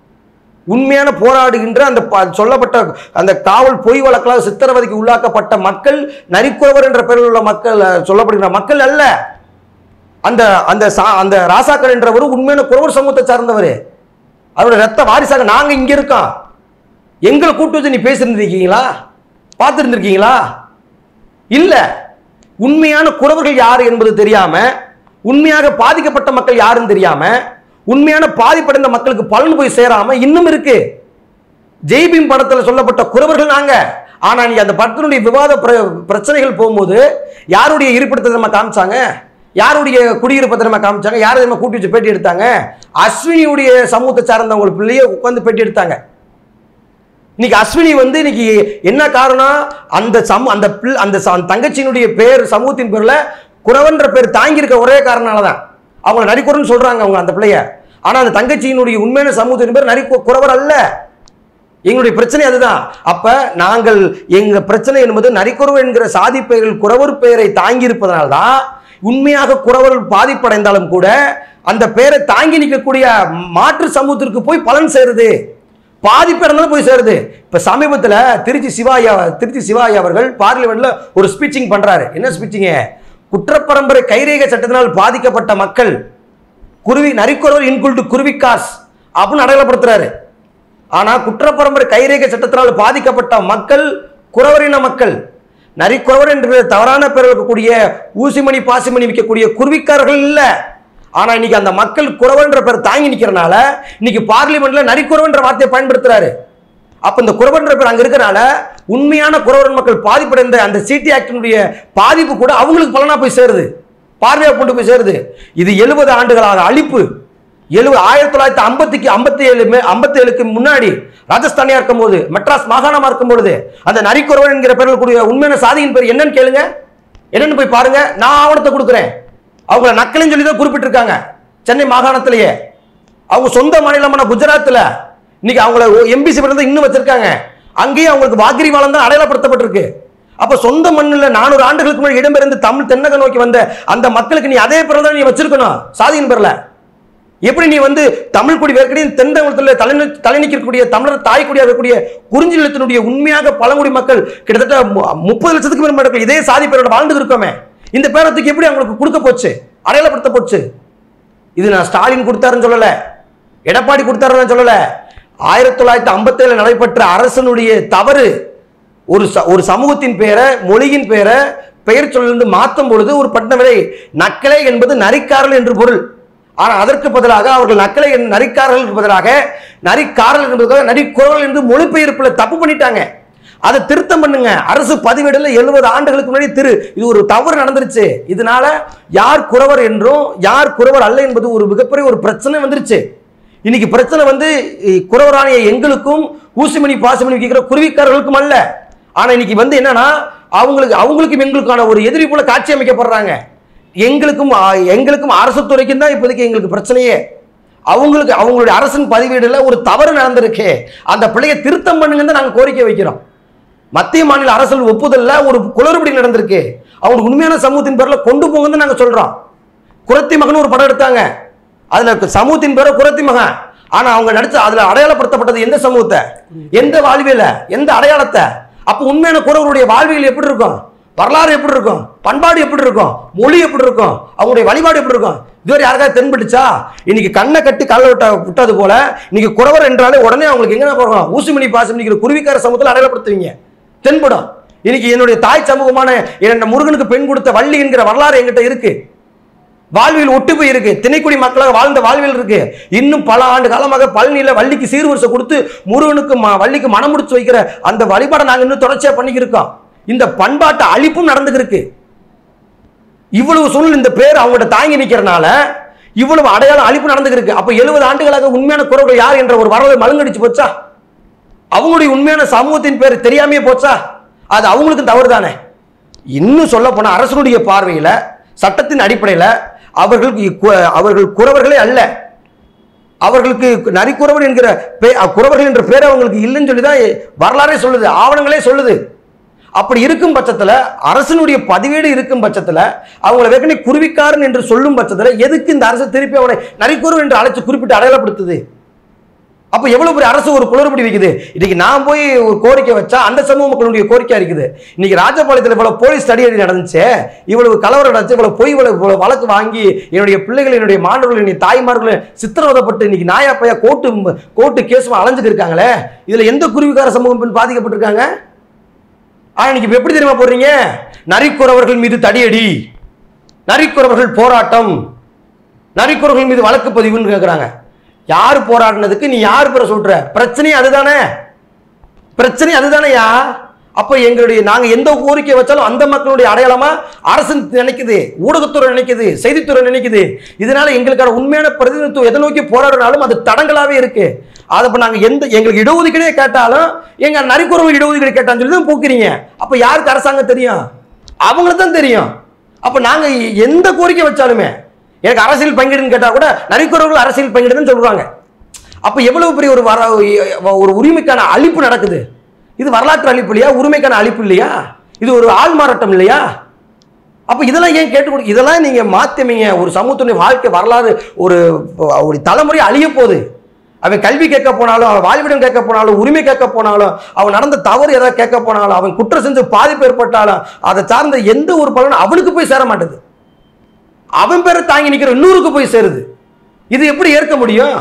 உண்மையான போராடுகின்ற அந்த சொல்லப்பட்ட அந்த காவல் பொய் வழக்கால் சித்திரவதைக்கு உள்ளாக்கப்பட்ட மக்கள் நரிக்குறவர் என்ற பெயரில் உள்ள மக்கள் சொல்லப்படுகிற மக்கள் அல்ல. அந்த அந்த அந்த ராசாக்கள் என்றவர் உண்மையான குறவர் சமூகத்தை சார்ந்தவர், அவருடைய ரத்த வாரிசாக நாங்கள் இங்கே இருக்கோம். எங்களை கூட்டு வச்சு நீ பேசியிருந்திருக்கீங்களா? பார்த்துருந்துருக்கீங்களா? இல்லை. உண்மையான குறவர்கள் யார் என்பது தெரியாம, உண்மையாக பாதிக்கப்பட்ட மக்கள் யாருன்னு தெரியாம, உண்மையான பாதிப்படைந்த மக்களுக்கு பலன் போய் சேராம இன்னும் இருக்கு. ஜெய் பீம் படத்தில் சொல்லப்பட்ட குறவர்கள் நாங்க. ஆனா நீங்க அந்த படத்தினுடைய விவாத பிரச்சனைகள் போகும்போது யாருடைய இருப்பிடத்தை நம்ம காமிச்சாங்க, யாருடைய குடியிருப்பை நம்ம காமிச்சாங்க, யாரை நம்ம கூட்டி வச்சு பேட்டி எடுத்தாங்க? அஸ்வினியுடைய சமூகத்தை சார்ந்தவங்க பிள்ளையே உட்கார்ந்து பேட்டி எடுத்தாங்க. இன்னைக்கு அஸ்வினி வந்து இன்னைக்கு என்ன காரணம்? அந்த சமூ அந்த அந்த தங்கச்சியினுடைய பேர் சமூகத்தின் பேர்ல குறவன்ற பேர் தாங்கி இருக்க ஒரே காரணனாலதான் அவங்க நரிக்குறன்னு சொல்றாங்க அவங்க அந்த பிள்ளைய. ஆனா அந்த தங்கச்சியினுடைய உண்மையான சமூகத்தின் பேர் நரி குறவர் அல்ல. எங்களுடைய பிரச்சனை அதுதான். அப்ப நாங்கள் எங்க பிரச்சனை என்பது நரிக்குறவர் என்கிற சாதி பெயர்கள் குறவர் பெயரை தாங்கி இருப்பதனால்தான் உண்மையாக குறவர்கள் பாதிப்படைந்தாலும் கூட அந்த பெயரை தாங்கி நிற்கக்கூடிய மாற்று சமூகத்திற்கு போய் பலன் சேருது, பாதிப்பு இருந்தாலும் போய் சேருது. இப்ப சமீபத்தில் திருச்சி சிவாயா திருச்சி சிவாயா அவர்கள் பார்லிமெண்ட்ல ஒரு ஸ்பீச்சிங் பண்றாரு. என்ன ஸ்பீச்சிங்க? குற்றப்பரம்பரை கைரேகை சட்டத்தினால் பாதிக்கப்பட்ட மக்கள் குருவி நரிக்குறவர் இன்குல்டு குருவிக்காஸ் அப்படின்னு அடையாளப்படுத்துறாரு. ஆனா குற்றப்பரம்பரை கைரேகை சட்டத்தினால் பாதிக்கப்பட்ட மக்கள் குறவரின மக்கள். நரிக்குறவர் என்ற தவறான பெயர் இருக்கக்கூடிய ஊசிமணி பாசிமணி விற்கக்கூடிய குருவிக்காரர்கள் இல்ல. ஆனா இன்னைக்கு அந்த மக்கள் குறவன்ற பேர் தாங்கி நிக்கிறனால இன்னைக்கு பார்லிமெண்ட்ல நரிக்குறவன்ற வார்த்தையை பயன்படுத்துறாரு. அப்ப இந்த குறவன்ற பேர் அங்க இருக்கிறனால உண்மையான குறவர் மக்கள் பாதிப்படைந்த அந்த சிடி ஆக்டினுடைய பாதிப்பு கூட அவங்களுக்கு பலனா போய் சேருது, பார்வையா கொண்டு போய் சேருது. இது எழுபது ஆண்டுகளாக அழிப்பு. எழுபது ஆயிரத்தி தொள்ளாயிரத்தி ஐம்பத்துக்கு ஐம்பத்தி ஏழு ஐம்பத்தி ஏழுக்கு முன்னாடி ராஜஸ்தானியா இருக்கும் போது, மெட்ராஸ் மாகாணமா இருக்கும் பொழுது அந்த நரிக்குறவன் என்கிற பேரில் கூடிய உண்மையான சாதியின் பேர் என்னன்னு கேளுங்க, என்னன்னு போய் பாருங்க. நான் ஆவணத்தை கொடுக்குறேன். அவங்கள நக்கலைன்னு சொல்லி தான் குறிப்பிட்டிருக்காங்க சென்னை மாகாணத்திலேயே. அவங்க சொந்த மாநிலமான குஜராத்தில் இன்னைக்கு அவங்கள எம்பிசி பண்றது இன்னும் வச்சிருக்காங்க. அங்கேயும் அவங்களுக்கு வாக்கிரிவாளம் தான் அடையாளப்படுத்தப்பட்டிருக்கு. அப்ப சொந்த மண்ணில் நானூறு ஆண்டுகளுக்கு முன்னாடி இடம்பெயர்ந்து தமிழ் தென்னக நோக்கி வந்த அந்த மக்களுக்கு நீ அதே பேர் தான் நீ வச்சிருக்கணும் சாதியின் பேர்ல. எப்படி நீ வந்து தமிழ் குடி வேர்க்கடி தென் தமிழகத்தில் தலை தலை நிற்கக்கூடிய தமிழர் தாய்க்குடியாக இருக்கக்கூடிய குறிஞ்சி நிலத்தினுடைய உண்மையாக பழங்குடி மக்கள் கிட்டத்தட்ட முப்பது லட்சத்துக்கு மேற்பட்ட இதே சாதி பேரோட வாழ்ந்து இருக்கோமே, இந்த பேரத்துக்கு எப்படி அவங்களுக்கு கொடுக்க போச்சு, அடையாளப்படுத்த போச்சு? இது நான் ஸ்டாலின் கொடுத்தாருன்னு சொல்லல, எடப்பாடி கொடுத்தாருன்னு சொல்லல. ஆயிரத்தி தொள்ளாயிரத்தி ஐம்பத்தி ஏழு நடைபெற்ற அரசனுடைய தவறு. ஒரு ஒரு சமூகத்தின் பேரை மொழியின் பேரை பெயர் சொல்லிருந்து மாற்றும் பொழுது ஒரு பட்டணவிலை நக்கலை என்பது நரிக்காரல் என்று பொருள். ஆனால் அதற்கு பதிலாக அவர்கள் நக்கலை நரிக்காரர்களுக்கு பதிலாக நரிக்காரல் என்பதற்காக நரிக்குறவர்கள் என்று மொழிபெயர்ப்பில் தப்பு பண்ணிட்டாங்க. அதை திருத்தம் பண்ணுங்க. அரசு பதிவேடுல எழுபது ஆண்டுகளுக்கு முன்னாடி திரு இது ஒரு தவறு நடந்துருச்சு. இதனால யார் குறவர் என்றும் யார் குறவர் அல்ல என்பது ஒரு மிகப்பெரிய ஒரு பிரச்சனை வந்துருச்சு. இன்னைக்கு பிரச்சனை வந்து குறவராணிய எங்களுக்கும் ஊசிமணி பாசிமணி வைக்கிற குருவிக்காரர்களுக்கும் அல்ல. ஆனா இன்னைக்கு வந்து என்னன்னா அவங்களுக்கு அவங்களுக்கும் எங்களுக்கான ஒரு எதிரி போல காட்சி அமைக்கப்படுறாங்க. எங்களுக்கும் எங்களுக்கும் அரசு துறைக்கும் தான் இப்போதைக்கு எங்களுக்கு பிரச்சனையே. அவங்களுக்கு அவங்களுடைய அரசின் பதிவேடுல ஒரு தவறு நடந்திருக்கு, அந்த பிள்ளையை திருத்தம் பண்ணுங்கன்னு நாங்கள் கோரிக்கை வைக்கிறோம். மத்திய மாநில அரசு ஒப்புதல்ல ஒரு குளறுபடி நடந்திருக்கு, அவங்க உண்மையான சமூகத்தின் பேர்ல கொண்டு போங்கன்னு நாங்க சொல்றோம். குரத்தி மகன் ஒரு படம் எடுத்தாங்க, அதுல சமூகத்தின் பேர குரத்தி மகன். ஆனா அவங்க நடிச்ச அதுல அடையாளப்படுத்தப்பட்டது எந்த சமூகத்தை, எந்த வாழ்வியல, எந்த அடையாளத்தை? அப்ப உண்மையான குறவருடைய வாழ்வியல் எப்படி இருக்கும், வரலாறு எப்படி இருக்கும், பண்பாடு எப்படி இருக்கும், மொழி எப்படி இருக்கும், அவங்களுடைய வழிபாடு எப்படி இருக்கும்? இதுவரை யாருக்காவது தென்பட்டுச்சா? இன்னைக்கு கண்ணை கட்டி கல்ல விட்ட விட்டது போல இன்னைக்கு குறவர் என்றாலே உடனே அவங்களுக்கு எங்க போறோம், ஊசிமணி பாசிமணிக்கிற குருவிக்கார சமூகத்தில் அடையாளப்படுத்துவீங்க, தென்படும். இன்னைக்கு என்னுடைய தாய் சமூகமான என் முருகனுக்கு பெண் கொடுத்த வள்ளி என்கிற வரலாறு என்கிட்ட இருக்கு, வாழ்வில் ஒட்டு போய் இருக்கு, திணைக்குடி மக்களாக வாழ்ந்த வாழ்வில் இருக்கு. இன்னும் பல ஆண்டு காலமாக பழனியில வள்ளிக்கு சீர்வரிசை கொடுத்து முருகனுக்கு வள்ளிக்கு மனம் முடிச்சு வைக்கிற அந்த வழிபாடை நாங்க இன்னும் தொடர்ச்சியா பண்ணிக்கிட்டு இருக்கோம். இந்த பண்பாட்டு அழிப்பும் நடந்துருக்கு. இவ்வளவு சூழல் இந்த பேர் அவங்கள்ட்ட தாங்கி நிற்கிறனால இவ்வளவு அடையாளம் அழிப்பு நடந்துருக்கு. அப்ப எழுபது ஆண்டுகளாக உண்மையான குறவர்கள் யார் என்ற ஒரு வரலாறு மழுங்கடிச்சு போச்சா? அவங்களுடைய உண்மையான சமூகத்தின் பேர் தெரியாமையே போச்சா? அது அவங்களுக்கு தவறு தானே. இன்னும் சொல்ல போனா அரசனுடைய பார்வையில சட்டத்தின் அடிப்படையில் அவர்களுக்கு அவர்கள் குறவர்களே அல்ல, அவர்களுக்கு நரிக்குறவர் என்கிற குறவர்கள் என்ற பேர் அவங்களுக்கு இல்லைன்னு சொல்லிதான் வரலாறே சொல்லுது, ஆவணங்களே சொல்லுது. அப்படி இருக்கும் பட்சத்தில் அரசனுடைய பதிவேடு இருக்கும் பட்சத்தில் அவங்களை வேகனே குருவிக்காரன் என்று சொல்லும் பட்சத்தில் எதுக்கு இந்த அரசு திருப்பி அவனை நரிக்குறவர் என்று அழைச்சு குறிப்பிட்டு அடையாளப்படுத்துது? அப்ப எவ்வளவு பெரிய அரசு ஒரு குளறுபடி வைக்குது. இன்னைக்கு நான் போய் ஒரு கோரிக்கை வச்சா அந்த சமூக மக்களுடைய கோரிக்கை இருக்குது. இன்னைக்கு ராஜபாளையத்தில் இவ்வளவு போலீஸ் தடியடி நடந்துச்சு, இவ்வளவு கலவரம் நடந்துச்சு, இவ்வளவு பொய் இவ்வளவு வழக்கு வாங்கி என்னுடைய பிள்ளைகள் என்னுடைய மாணவர்கள் என்னுடைய தாய்மார்கள் சித்திரவதப்பட்டு இன்னைக்கு நாயா பையா கோர்ட்டு கோர்ட்டு கேஸும் அலைஞ்சுட்டு இருக்காங்களே, இதுல எந்த குருவிக்கார சமூகம் பாதிக்கப்பட்டிருக்காங்க? ஆனா இன்னைக்கு எப்படி தெரியுமா போடுறீங்க, நரிக்குறவர்கள் மீது தடியடி, நரிக்குறவர்கள் போராட்டம், நரிக்குறவர்கள் மீது வழக்கு பதிவுன்னு கேட்கிறாங்க. யார் போராடினதுக்கு நீ யார் பேரை சொல்ற? பிரச்சனை அதுதானே, பிரச்சனை அதுதானேயா. அப்ப எங்களுடைய நாங்க எந்த கோரிக்கை வச்சாலும் அந்த மக்களுடைய அடையாளமா அரசு நினைக்குது, ஊடகத்துறை நினைக்குது, செய்தித்துறை நினைக்குது. இதனால எங்களுக்கான உண்மையான பிரதிநிதித்துவம் எதை நோக்கி போராடினாலும் அது தடங்களாவே இருக்கு. அதை இப்ப நாங்க எந்த எங்களுக்கு இடஒதுக்கீடே கேட்டாலும் எங்க நரிக்குறவர்கள் இடஒதுக்கீடு கேட்டான்னு சொல்லி தான் போக்குறீங்க. அப்ப யாருக்கு அரசாங்கம் தெரியும்? அவங்களுக்கு தான் தெரியும். அப்ப நாங்க எந்த கோரிக்கை வச்சாலுமே எனக்கு அரசியல் பங்கீடுன்னு கேட்டா கூட நரிக்குறவர்கள் அரசியல் பங்கீடுன்னு சொல்றாங்க. அப்ப எவ்வளவு பெரிய ஒரு வர ஒரு உரிமைக்கான அழிப்பு நடக்குது. இது வரலாற்று அழிப்பு இல்லையா, உரிமைக்கான அழிப்பு இல்லையா, இது ஒரு ஆள் மாறாட்டம் இல்லையா? அப்ப இதெல்லாம் ஏன் கேட்டு இதெல்லாம் நீங்க மாத்தீங்க. ஒரு சமூகத்துடைய வாழ்க்கை வரலாறு ஒரு ஒரு தலைமுறை அழிய போகுது. அவன் கல்வி கேட்க போனாலும், அவன் வாழ்விடம் கேட்க போனாலும், உரிமை கேட்க போனாலும், அவன் நடந்த தவறு ஏதாவது கேட்க போனாலும், அவன் குற்றம் செஞ்சு பாதிப்பு ஏற்பட்டாலும் அதை சார்ந்த எந்த ஒரு பலனும் அவனுக்கு போய் சேர மாட்டேது. அவன் பேரை தாங்கி நிற்கிற இன்னொருக்கு போய் சேருது. இது எப்படி ஏற்க முடியும்?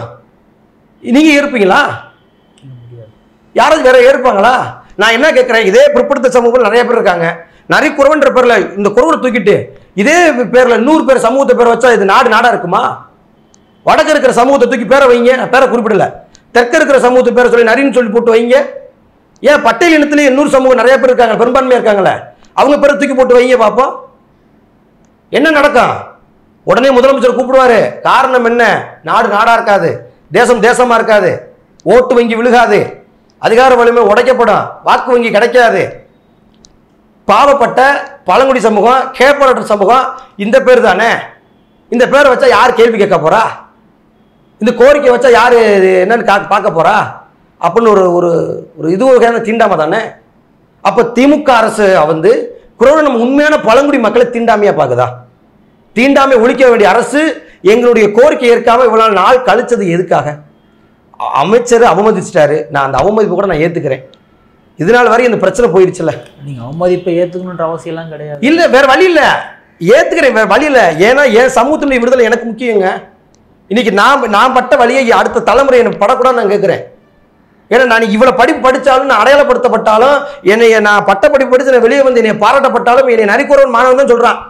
நீங்க ஏற்பீங்களா? யாராவது வேற ஏற்பாங்களா? நான் என்ன கேட்கிறேன், இதே பிற்படுத்த சமூகம் நிறைய பேர் இருக்காங்க, நரிக்குறவன்ற பேர்ல இந்த குறவரை தூக்கிட்டு இதே பேர்ல நூறு பேர் சமூகத்தை பேரை வச்சா இது நாடு நாடா இருக்குமா? வடக்கு இருக்கிற சமூகத்தை தூக்கி பேரை வைங்க, பேரை குறிப்பிடல. தெற்க இருக்கிற சமூகத்தை பேரை சொல்லி நரின்னு சொல்லி போட்டு வைங்க. ஏன் பட்டியல் இனத்திலேயே இன்னொரு சமூகம் நிறைய பேர் இருக்காங்க, பெரும்பான்மையா இருக்காங்களே, அவங்க பேரை தூக்கி போட்டு வைங்க பார்ப்போம். என்ன நடக்கும்? உடனே முதலமைச்சர் கூப்பிடுவாரு. காரணம் என்ன? நாடு நாடா இருக்காது, தேசம் தேசமா இருக்காது, ஓட்டு வங்கி விழுகாது, அதிகார வலிமை உடைக்கப்படும், வாக்கு வங்கி கிடைக்காது. பாவப்பட்ட பழங்குடி சமூகம், கேட்பாளர் சமூகம் இந்த பேர் தானே. இந்த பேரை வச்சா யார் கேள்வி கேட்க போறா? இந்த கோரிக்கை வச்சா யாரு என்னன்னு பார்க்க போறா? அப்படின்னு ஒரு ஒரு ஒரு இது வகையான தீண்டாமை தானே. அப்ப திமுக அரசு வந்து குறவர் நம்ம உண்மையான பழங்குடி மக்களை தீண்டாமையா பாக்குதா? தீண்டாமை ஒழிக்க வேண்டிய அரசு எங்களுடைய கோரிக்கை ஏற்காம இவ்வளவு நாள் கழிச்சது எதுக்காக? அமைச்சர் அவமதிச்சிட்டாரு, நான் அந்த அவமதிப்பு கூட நான் ஏத்துக்கிறேன். இதனால வரை இந்த பிரச்சனை போயிடுச்சுல்ல. நீங்க அவமதிப்பை ஏத்துக்கணுன்ற அவசியம் எல்லாம் கிடையாது. இல்ல, வேற வழி இல்ல, ஏத்துக்கிறேன், வேற வழி இல்ல. ஏன்னா என் சமூகத்தினுடைய விடுதலை எனக்கு முக்கியங்க. இன்னைக்கு நான் நான் பட்ட வழியை அடுத்த தலைமுறை எனக்கு படக்கூடாதுன்னு நான் கேட்கிறேன். ஏன்னா நான் இவ்வளவு படிப்பு படிச்சாலும், நான் அடையாளப்படுத்தப்பட்டாலும், என்னை நான் பட்ட படிப்பு படிச்சு நான் வெளியே வந்து என்னை பாராட்டப்பட்டாலும் என்னை நரிக்குறவன் மாணவன் தான் சொல்றான்.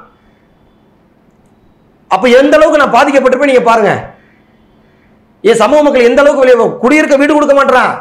அப்ப எந்த அளவுக்கு நான் பாதிக்கப்பட்டிருப்பேன் நீங்க பாருங்க. என் சமூக மக்கள் எந்த அளவுக்கு வெளியே குடியிருக்க வீடு கொடுக்க மாட்டான்.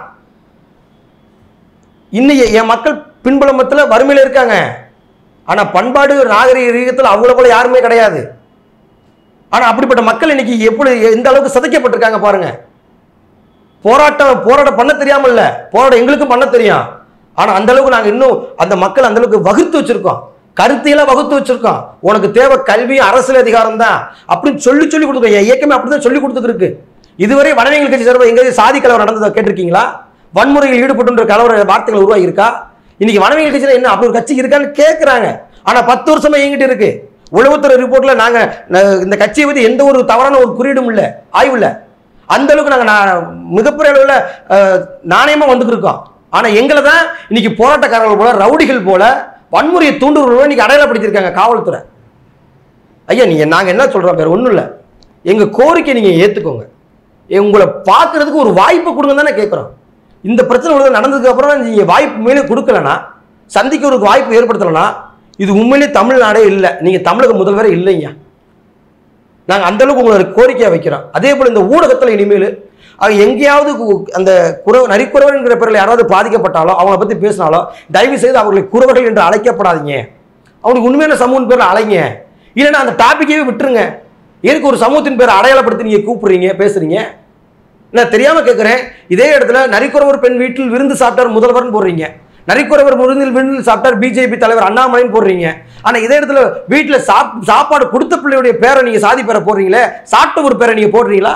இன்னைக்கு என் மக்கள் பின்புலமத்தில் வறுமையில இருக்காங்க. ஆனா பண்பாடு நாகரீகத்தில் அவங்கள போல யாருமே கிடையாது. ஆனா அப்படிப்பட்ட மக்கள் இன்னைக்கு எப்படி எந்த அளவுக்கு சிதைக்கப்பட்டிருக்காங்க பாருங்க. போராட்டம் போராட்டம் பண்ண தெரியாம இல்ல, போராட்டம் எங்களுக்கும் பண்ண தெரியும். ஆனா அந்த அளவுக்கு நாங்க இன்னும் அந்த மக்கள் அந்த அளவுக்கு வகுத்து வச்சிருக்கோம், கருத்தையெல்லாம் வகுத்து வச்சிருக்கோம். உனக்கு தேவை கல்வி, அரசியல் அதிகாரம் தான் அப்படின்னு சொல்லி சொல்லி கொடுத்துருக்கோம். என் இயக்கமே அப்படிதான் சொல்லி கொடுத்துட்டு இருக்கு. இதுவரை வனவியல் கட்சி சார்பாக எங்கேயாவது சாதி கலவரம் நடந்ததை கேட்டிருக்கீங்களா? வன்முறையில் ஈடுபட்டு கலவர வார்த்தைகள் உருவாகி இருக்கா? இன்னைக்கு வனவியல் கட்சியில என்ன அப்படி ஒரு கட்சி இருக்கான்னு கேட்கிறாங்க. ஆனா பத்து வருஷமா எங்கிட்ட இருக்கு. உளவுத்துறை ரிப்போர்ட்ல நாங்க இந்த கட்சியை பத்தி எந்த ஒரு தவறான ஒரு குறியீடும் இல்லை, ஆய்வு இல்லை. அந்த அளவுக்கு நாங்க மிகப்பெரிய அளவுல நாணயமா வந்துருக்கோம். ஆனா எங்களை தான் இன்னைக்கு போராட்டக்காரர்கள் போல, ரவுடிகள் போல, வன்முறையை தூண்டுறவர்கள் இன்னைக்கு அடையாளப்படுத்திருக்காங்க காவல்துறை. ஐயா நீங்க நாங்க என்ன சொல்றோம், வேற ஒண்ணும் இல்லை. எங்க கோரிக்கை நீங்க ஏத்துக்கோங்க, உங்களை பார்க்கறதுக்கு ஒரு வாய்ப்பு கொடுங்க தானே கேட்குறோம். இந்த பிரச்சனை நடந்ததுக்கு அப்புறம் நீங்க வாய்ப்பு மேலே கொடுக்கலனா, சந்திக்க ஒரு வாய்ப்பு ஏற்படுத்தலைன்னா, இது உண்மையிலே தமிழ்நாடே இல்லை, நீங்க தமிழக முதல்வரே இல்லைங்க. நாங்க அந்த அளவுக்கு உங்களை கோரிக்கையா வைக்கிறோம். அதே போல இந்த ஊடகத்தில் இனிமேல் எங்கேயாவது அந்த குறவ நரிக்குறவர் என்கிற பேரில் யாராவது பாதிக்கப்பட்டாலோ, அவங்கள பத்தி பேசினாலோ, தயவு செய்து அவர்களை குறவர்கள் என்று அழைக்கப்படாதீங்க. அவங்களுக்கு உண்மையான சமூகத்தின் பேரில் அழைங்க. இல்லைன்னா அந்த டாபிக்கையே விட்டுருங்க. எதுக்கு ஒரு சமூகத்தின் பேரை அடையாளப்படுத்தி நீங்க கூப்பிடுறீங்க, பேசுறீங்க? நான் தெரியாம கேட்கிறேன். இதே இடத்துல நரிக்குறவர் பெண் வீட்டில் விருந்து சாப்பிட்டார் முதல்வர்னு போடுறீங்க, நரிக்குறவர் விருந்தில் விருந்தில் சாப்பிட்டார் பிஜேபி தலைவர் அண்ணாமலைன்னு போடுறீங்க. ஆனா இதே இடத்துல வீட்டில் சாப் சாப்பாடு கொடுத்த பிள்ளையுடைய பேரை நீங்க சாதி பேரை போடுறீங்களே, சாப்பிட்ட ஒரு பேரை நீங்க போடுறீங்களா?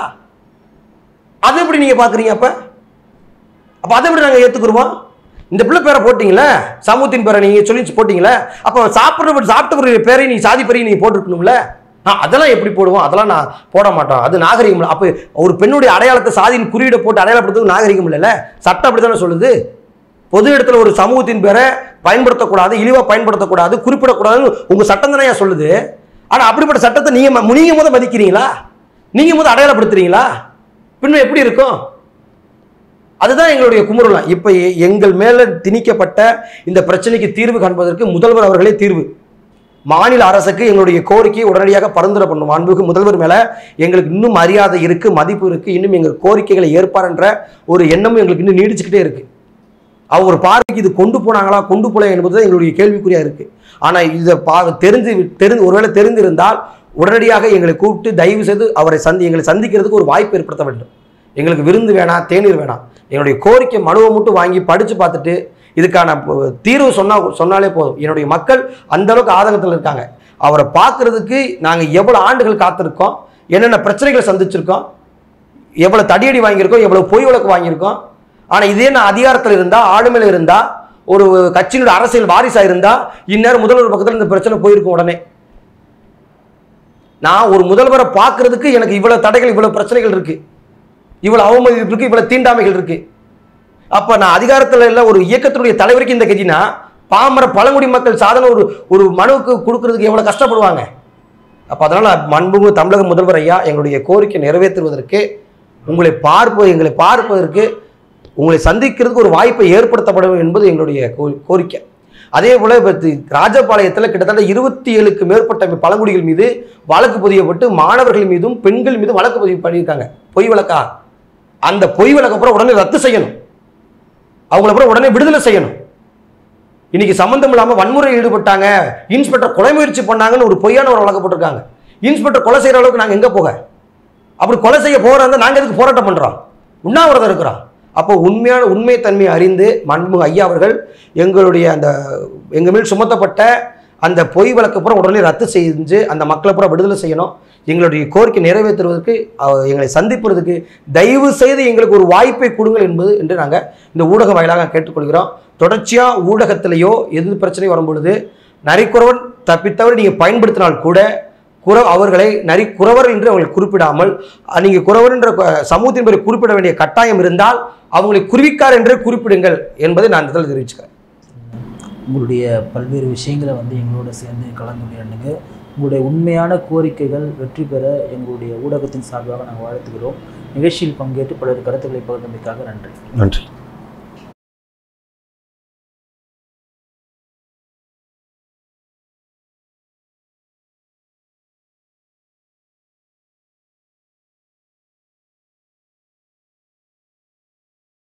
அதை எப்படி நீங்க பாக்குறீங்க? அப்ப அப்ப அதை எப்படி நாங்க ஏத்துக்குருவோம்? இந்த பிள்ளை பேரை போட்டீங்களே, சமூகத்தின் பேரை நீங்க சொல்லி போட்டீங்களே, அப்ப சாப்பிட்ற சாப்பிட்ட பேரை நீங்க சாதி பேரையும் நீங்க போட்டுருக்கணும்ல. அதெல்லாம் எப்படி போடுவோம்? அதெல்லாம் நான் போட மாட்டோம், அது நாகரிகம் இல்லை. அப்ப ஒரு பெண்ணுடைய அடையாளத்தை சாதியின் குறியீடை போட்டு அடையாளப்படுத்துறது நாகரிகம் இல்லைல்ல. சட்டம் அப்படித்தானே சொல்லுது. பொது இடத்துல ஒரு சமூகத்தின் பேரை பயன்படுத்தக்கூடாது, இழிவா பயன்படுத்தக்கூடாது, குறிப்பிடக்கூடாதுன்னு உங்க சட்டம் தானே சொல்லுது. ஆனா அப்படிப்பட்ட சட்டத்தை நீங்க நீங்க முத மதிக்கிறீங்களா? நீங்க முத அடையாளப்படுத்துறீங்களா? பின்ன எப்படி இருக்கும்? அதுதான் எங்களுடைய குமுறலாம். இப்ப எங்கள் மேல திணிக்கப்பட்ட இந்த பிரச்சனைக்கு தீர்வு காண்பதற்கு முதல்வர் அவர்களே தீர்வு. மாநில அரசுக்கு எங்களுடைய கோரிக்கையை உடனடியாக பரிந்துரை பண்ணும். அன்புக்கு முதல்வர் மேல எங்களுக்கு இன்னும் மரியாதை இருக்கு, மதிப்பு இருக்கு, இன்னும் எங்கள் கோரிக்கைகளை ஏற்பார் என்ற ஒரு எண்ணமும் எங்களுக்கு இன்னும் நீடிச்சுக்கிட்டே இருக்கு. அவர் பார்வைக்கு இது கொண்டு போனாங்களா, கொண்டு போல என்பது எங்களுடைய கேள்விக்குறியா இருக்கு. ஆனா இதை பா தெரிஞ்சு தெரிந்து ஒருவேளை தெரிந்திருந்தால் உடனடியாக எங்களை கூப்பிட்டு தயவு செய்து அவரை சந்தி எங்களை சந்திக்கிறதுக்கு ஒரு வாய்ப்பு ஏற்படுத்த வேண்டும். எங்களுக்கு விருந்து வேணாம், தேநீர் வேணாம், எங்களுடைய கோரிக்கை மனுவை மட்டும் வாங்கி படிச்சு பார்த்துட்டு இதுக்கான தீர்வு சொன்னா சொன்னாலே போதும். என்னுடைய மக்கள் அந்த அளவுக்கு ஆதங்கத்தில் இருக்காங்க. அவரை பார்க்கறதுக்கு நாங்கள் எவ்வளோ ஆண்டுகள் காத்திருக்கோம், என்னென்ன பிரச்சனைகளை சந்திச்சிருக்கோம், எவ்வளோ தடியடி வாங்கியிருக்கோம், எவ்வளோ பொய் வழக்கு வாங்கியிருக்கோம். ஆனால் இதே நான் அதிகாரத்தில் இருந்தால், ஆளுமையில் இருந்தால், ஒரு கட்சியினுடைய அரசியல் வாரிசாக இருந்தால் இந்நேரம் முதல்வர் பக்கத்தில் இந்த பிரச்சனை போயிருக்கும். உடனே நான் ஒரு முதல்வரை பார்க்கறதுக்கு எனக்கு இவ்வளோ தடைகள், இவ்வளோ பிரச்சனைகள் இருக்கு, இவ்வளோ அவமதிப்பு இருக்கு, இவ்வளோ தீண்டாமைகள் இருக்கு. அப்ப நான் அதிகாரத்தில் இல்லை, ஒரு இயக்கத்தினுடைய தலைவருக்கு இந்த கட்சினா பாமர பழங்குடி மக்கள் சாதனை ஒரு ஒரு மனுவுக்கு கொடுக்கறதுக்கு எவ்வளவு கஷ்டப்படுவாங்க. அப்ப அதனால மண்புகு தமிழக முதல்வர் ஐயா, எங்களுடைய கோரிக்கை நிறைவேற்றுவதற்கு, உங்களை பார்ப்ப எங்களை பார்ப்பதற்கு, உங்களை சந்திக்கிறதுக்கு ஒரு வாய்ப்பை ஏற்படுத்தப்படும் என்பது எங்களுடைய கோரிக்கை. அதே போல இப்போ ராஜபாளையத்தில் கிட்டத்தட்ட இருபத்தி ஏழுக்கு மேற்பட்ட பழங்குடிகள் மீது வழக்கு பதியப்பட்டு மாணவர்கள் மீதும் பெண்கள் மீதும் வழக்கு பதிவு பண்ணியிருக்காங்க. பொய் வழக்கா? அந்த பொய் வழக்கு அப்புறம் உடனே ரத்து செய்யணும், அவங்கள அப்புறம் உடனே விடுதலை செய்யணும். இன்னைக்கு சம்பந்தம் இல்லாமல் வன்முறையில் ஈடுபட்டாங்க, இன்ஸ்பெக்டர் கொலை முயற்சி பண்ணாங்கன்னு ஒரு பொய்யான ஒரு வழக்கு போட்டிருக்காங்க. இன்ஸ்பெக்டர் கொலை செய்கிற அளவுக்கு நாங்கள் எங்கே போக? அப்படி கொலை செய்ய போகிறதா நாங்கள் எதுக்கு போராட்டம் பண்ணுறோம், உண்ணாவிரதம் இருக்கிறோம்? அப்போ உண்மையான உண்மை தன்மையை அறிந்து மாண்புமிகு ஐயா அவர்கள் எங்களுடைய அந்த எங்கள் மேல் சுமத்தப்பட்ட அந்த பொய் வழக்கு பூரா உடனே ரத்து செஞ்சு அந்த மக்களை பூரா விடுதலை செய்யணும். எங்களுடைய கோரிக்கை நிறைவேற்றுவதற்கு எங்களை சந்திப்பதற்கு தயவு செய்து எங்களுக்கு ஒரு வாய்ப்பை கொடுங்கள் என்பது என்று நாங்கள் இந்த ஊடக வாயிலாக கேட்டுக்கொள்கிறோம். தொடர்ச்சியாக ஊடகத்திலேயோ எது பிரச்சனை வரும்பொழுது நரிக்குறவன் தப்பித்தவரை நீங்கள் பயன்படுத்தினால் கூட குற அவர்களை நரி குறவர் என்று அவங்களை குறிப்பிடாமல் நீங்கள் குறவர் என்ற சமூகத்தின் பேரை குறிப்பிட வேண்டிய கட்டாயம் இருந்தால் அவங்களை குருவிக்கார் என்றே குறிப்பிடுங்கள் என்பதை நான் இதில் தெரிவிச்சுக்கிறேன். உங்களுடைய பல்வேறு விஷயங்களை வந்து எங்களோட சேர்ந்து கலந்துரையாடுங்க. உங்களுடைய உண்மையான கோரிக்கைகள் வெற்றி பெற எங்களுடைய ஊடகத்தின் சார்பாக நாங்கள் வாழ்த்துகிறோம். நிகழ்ச்சியில் பங்கேற்று பல்வேறு கருத்துக்களை பகிர்ந்தமைக்காக நன்றி. நன்றி.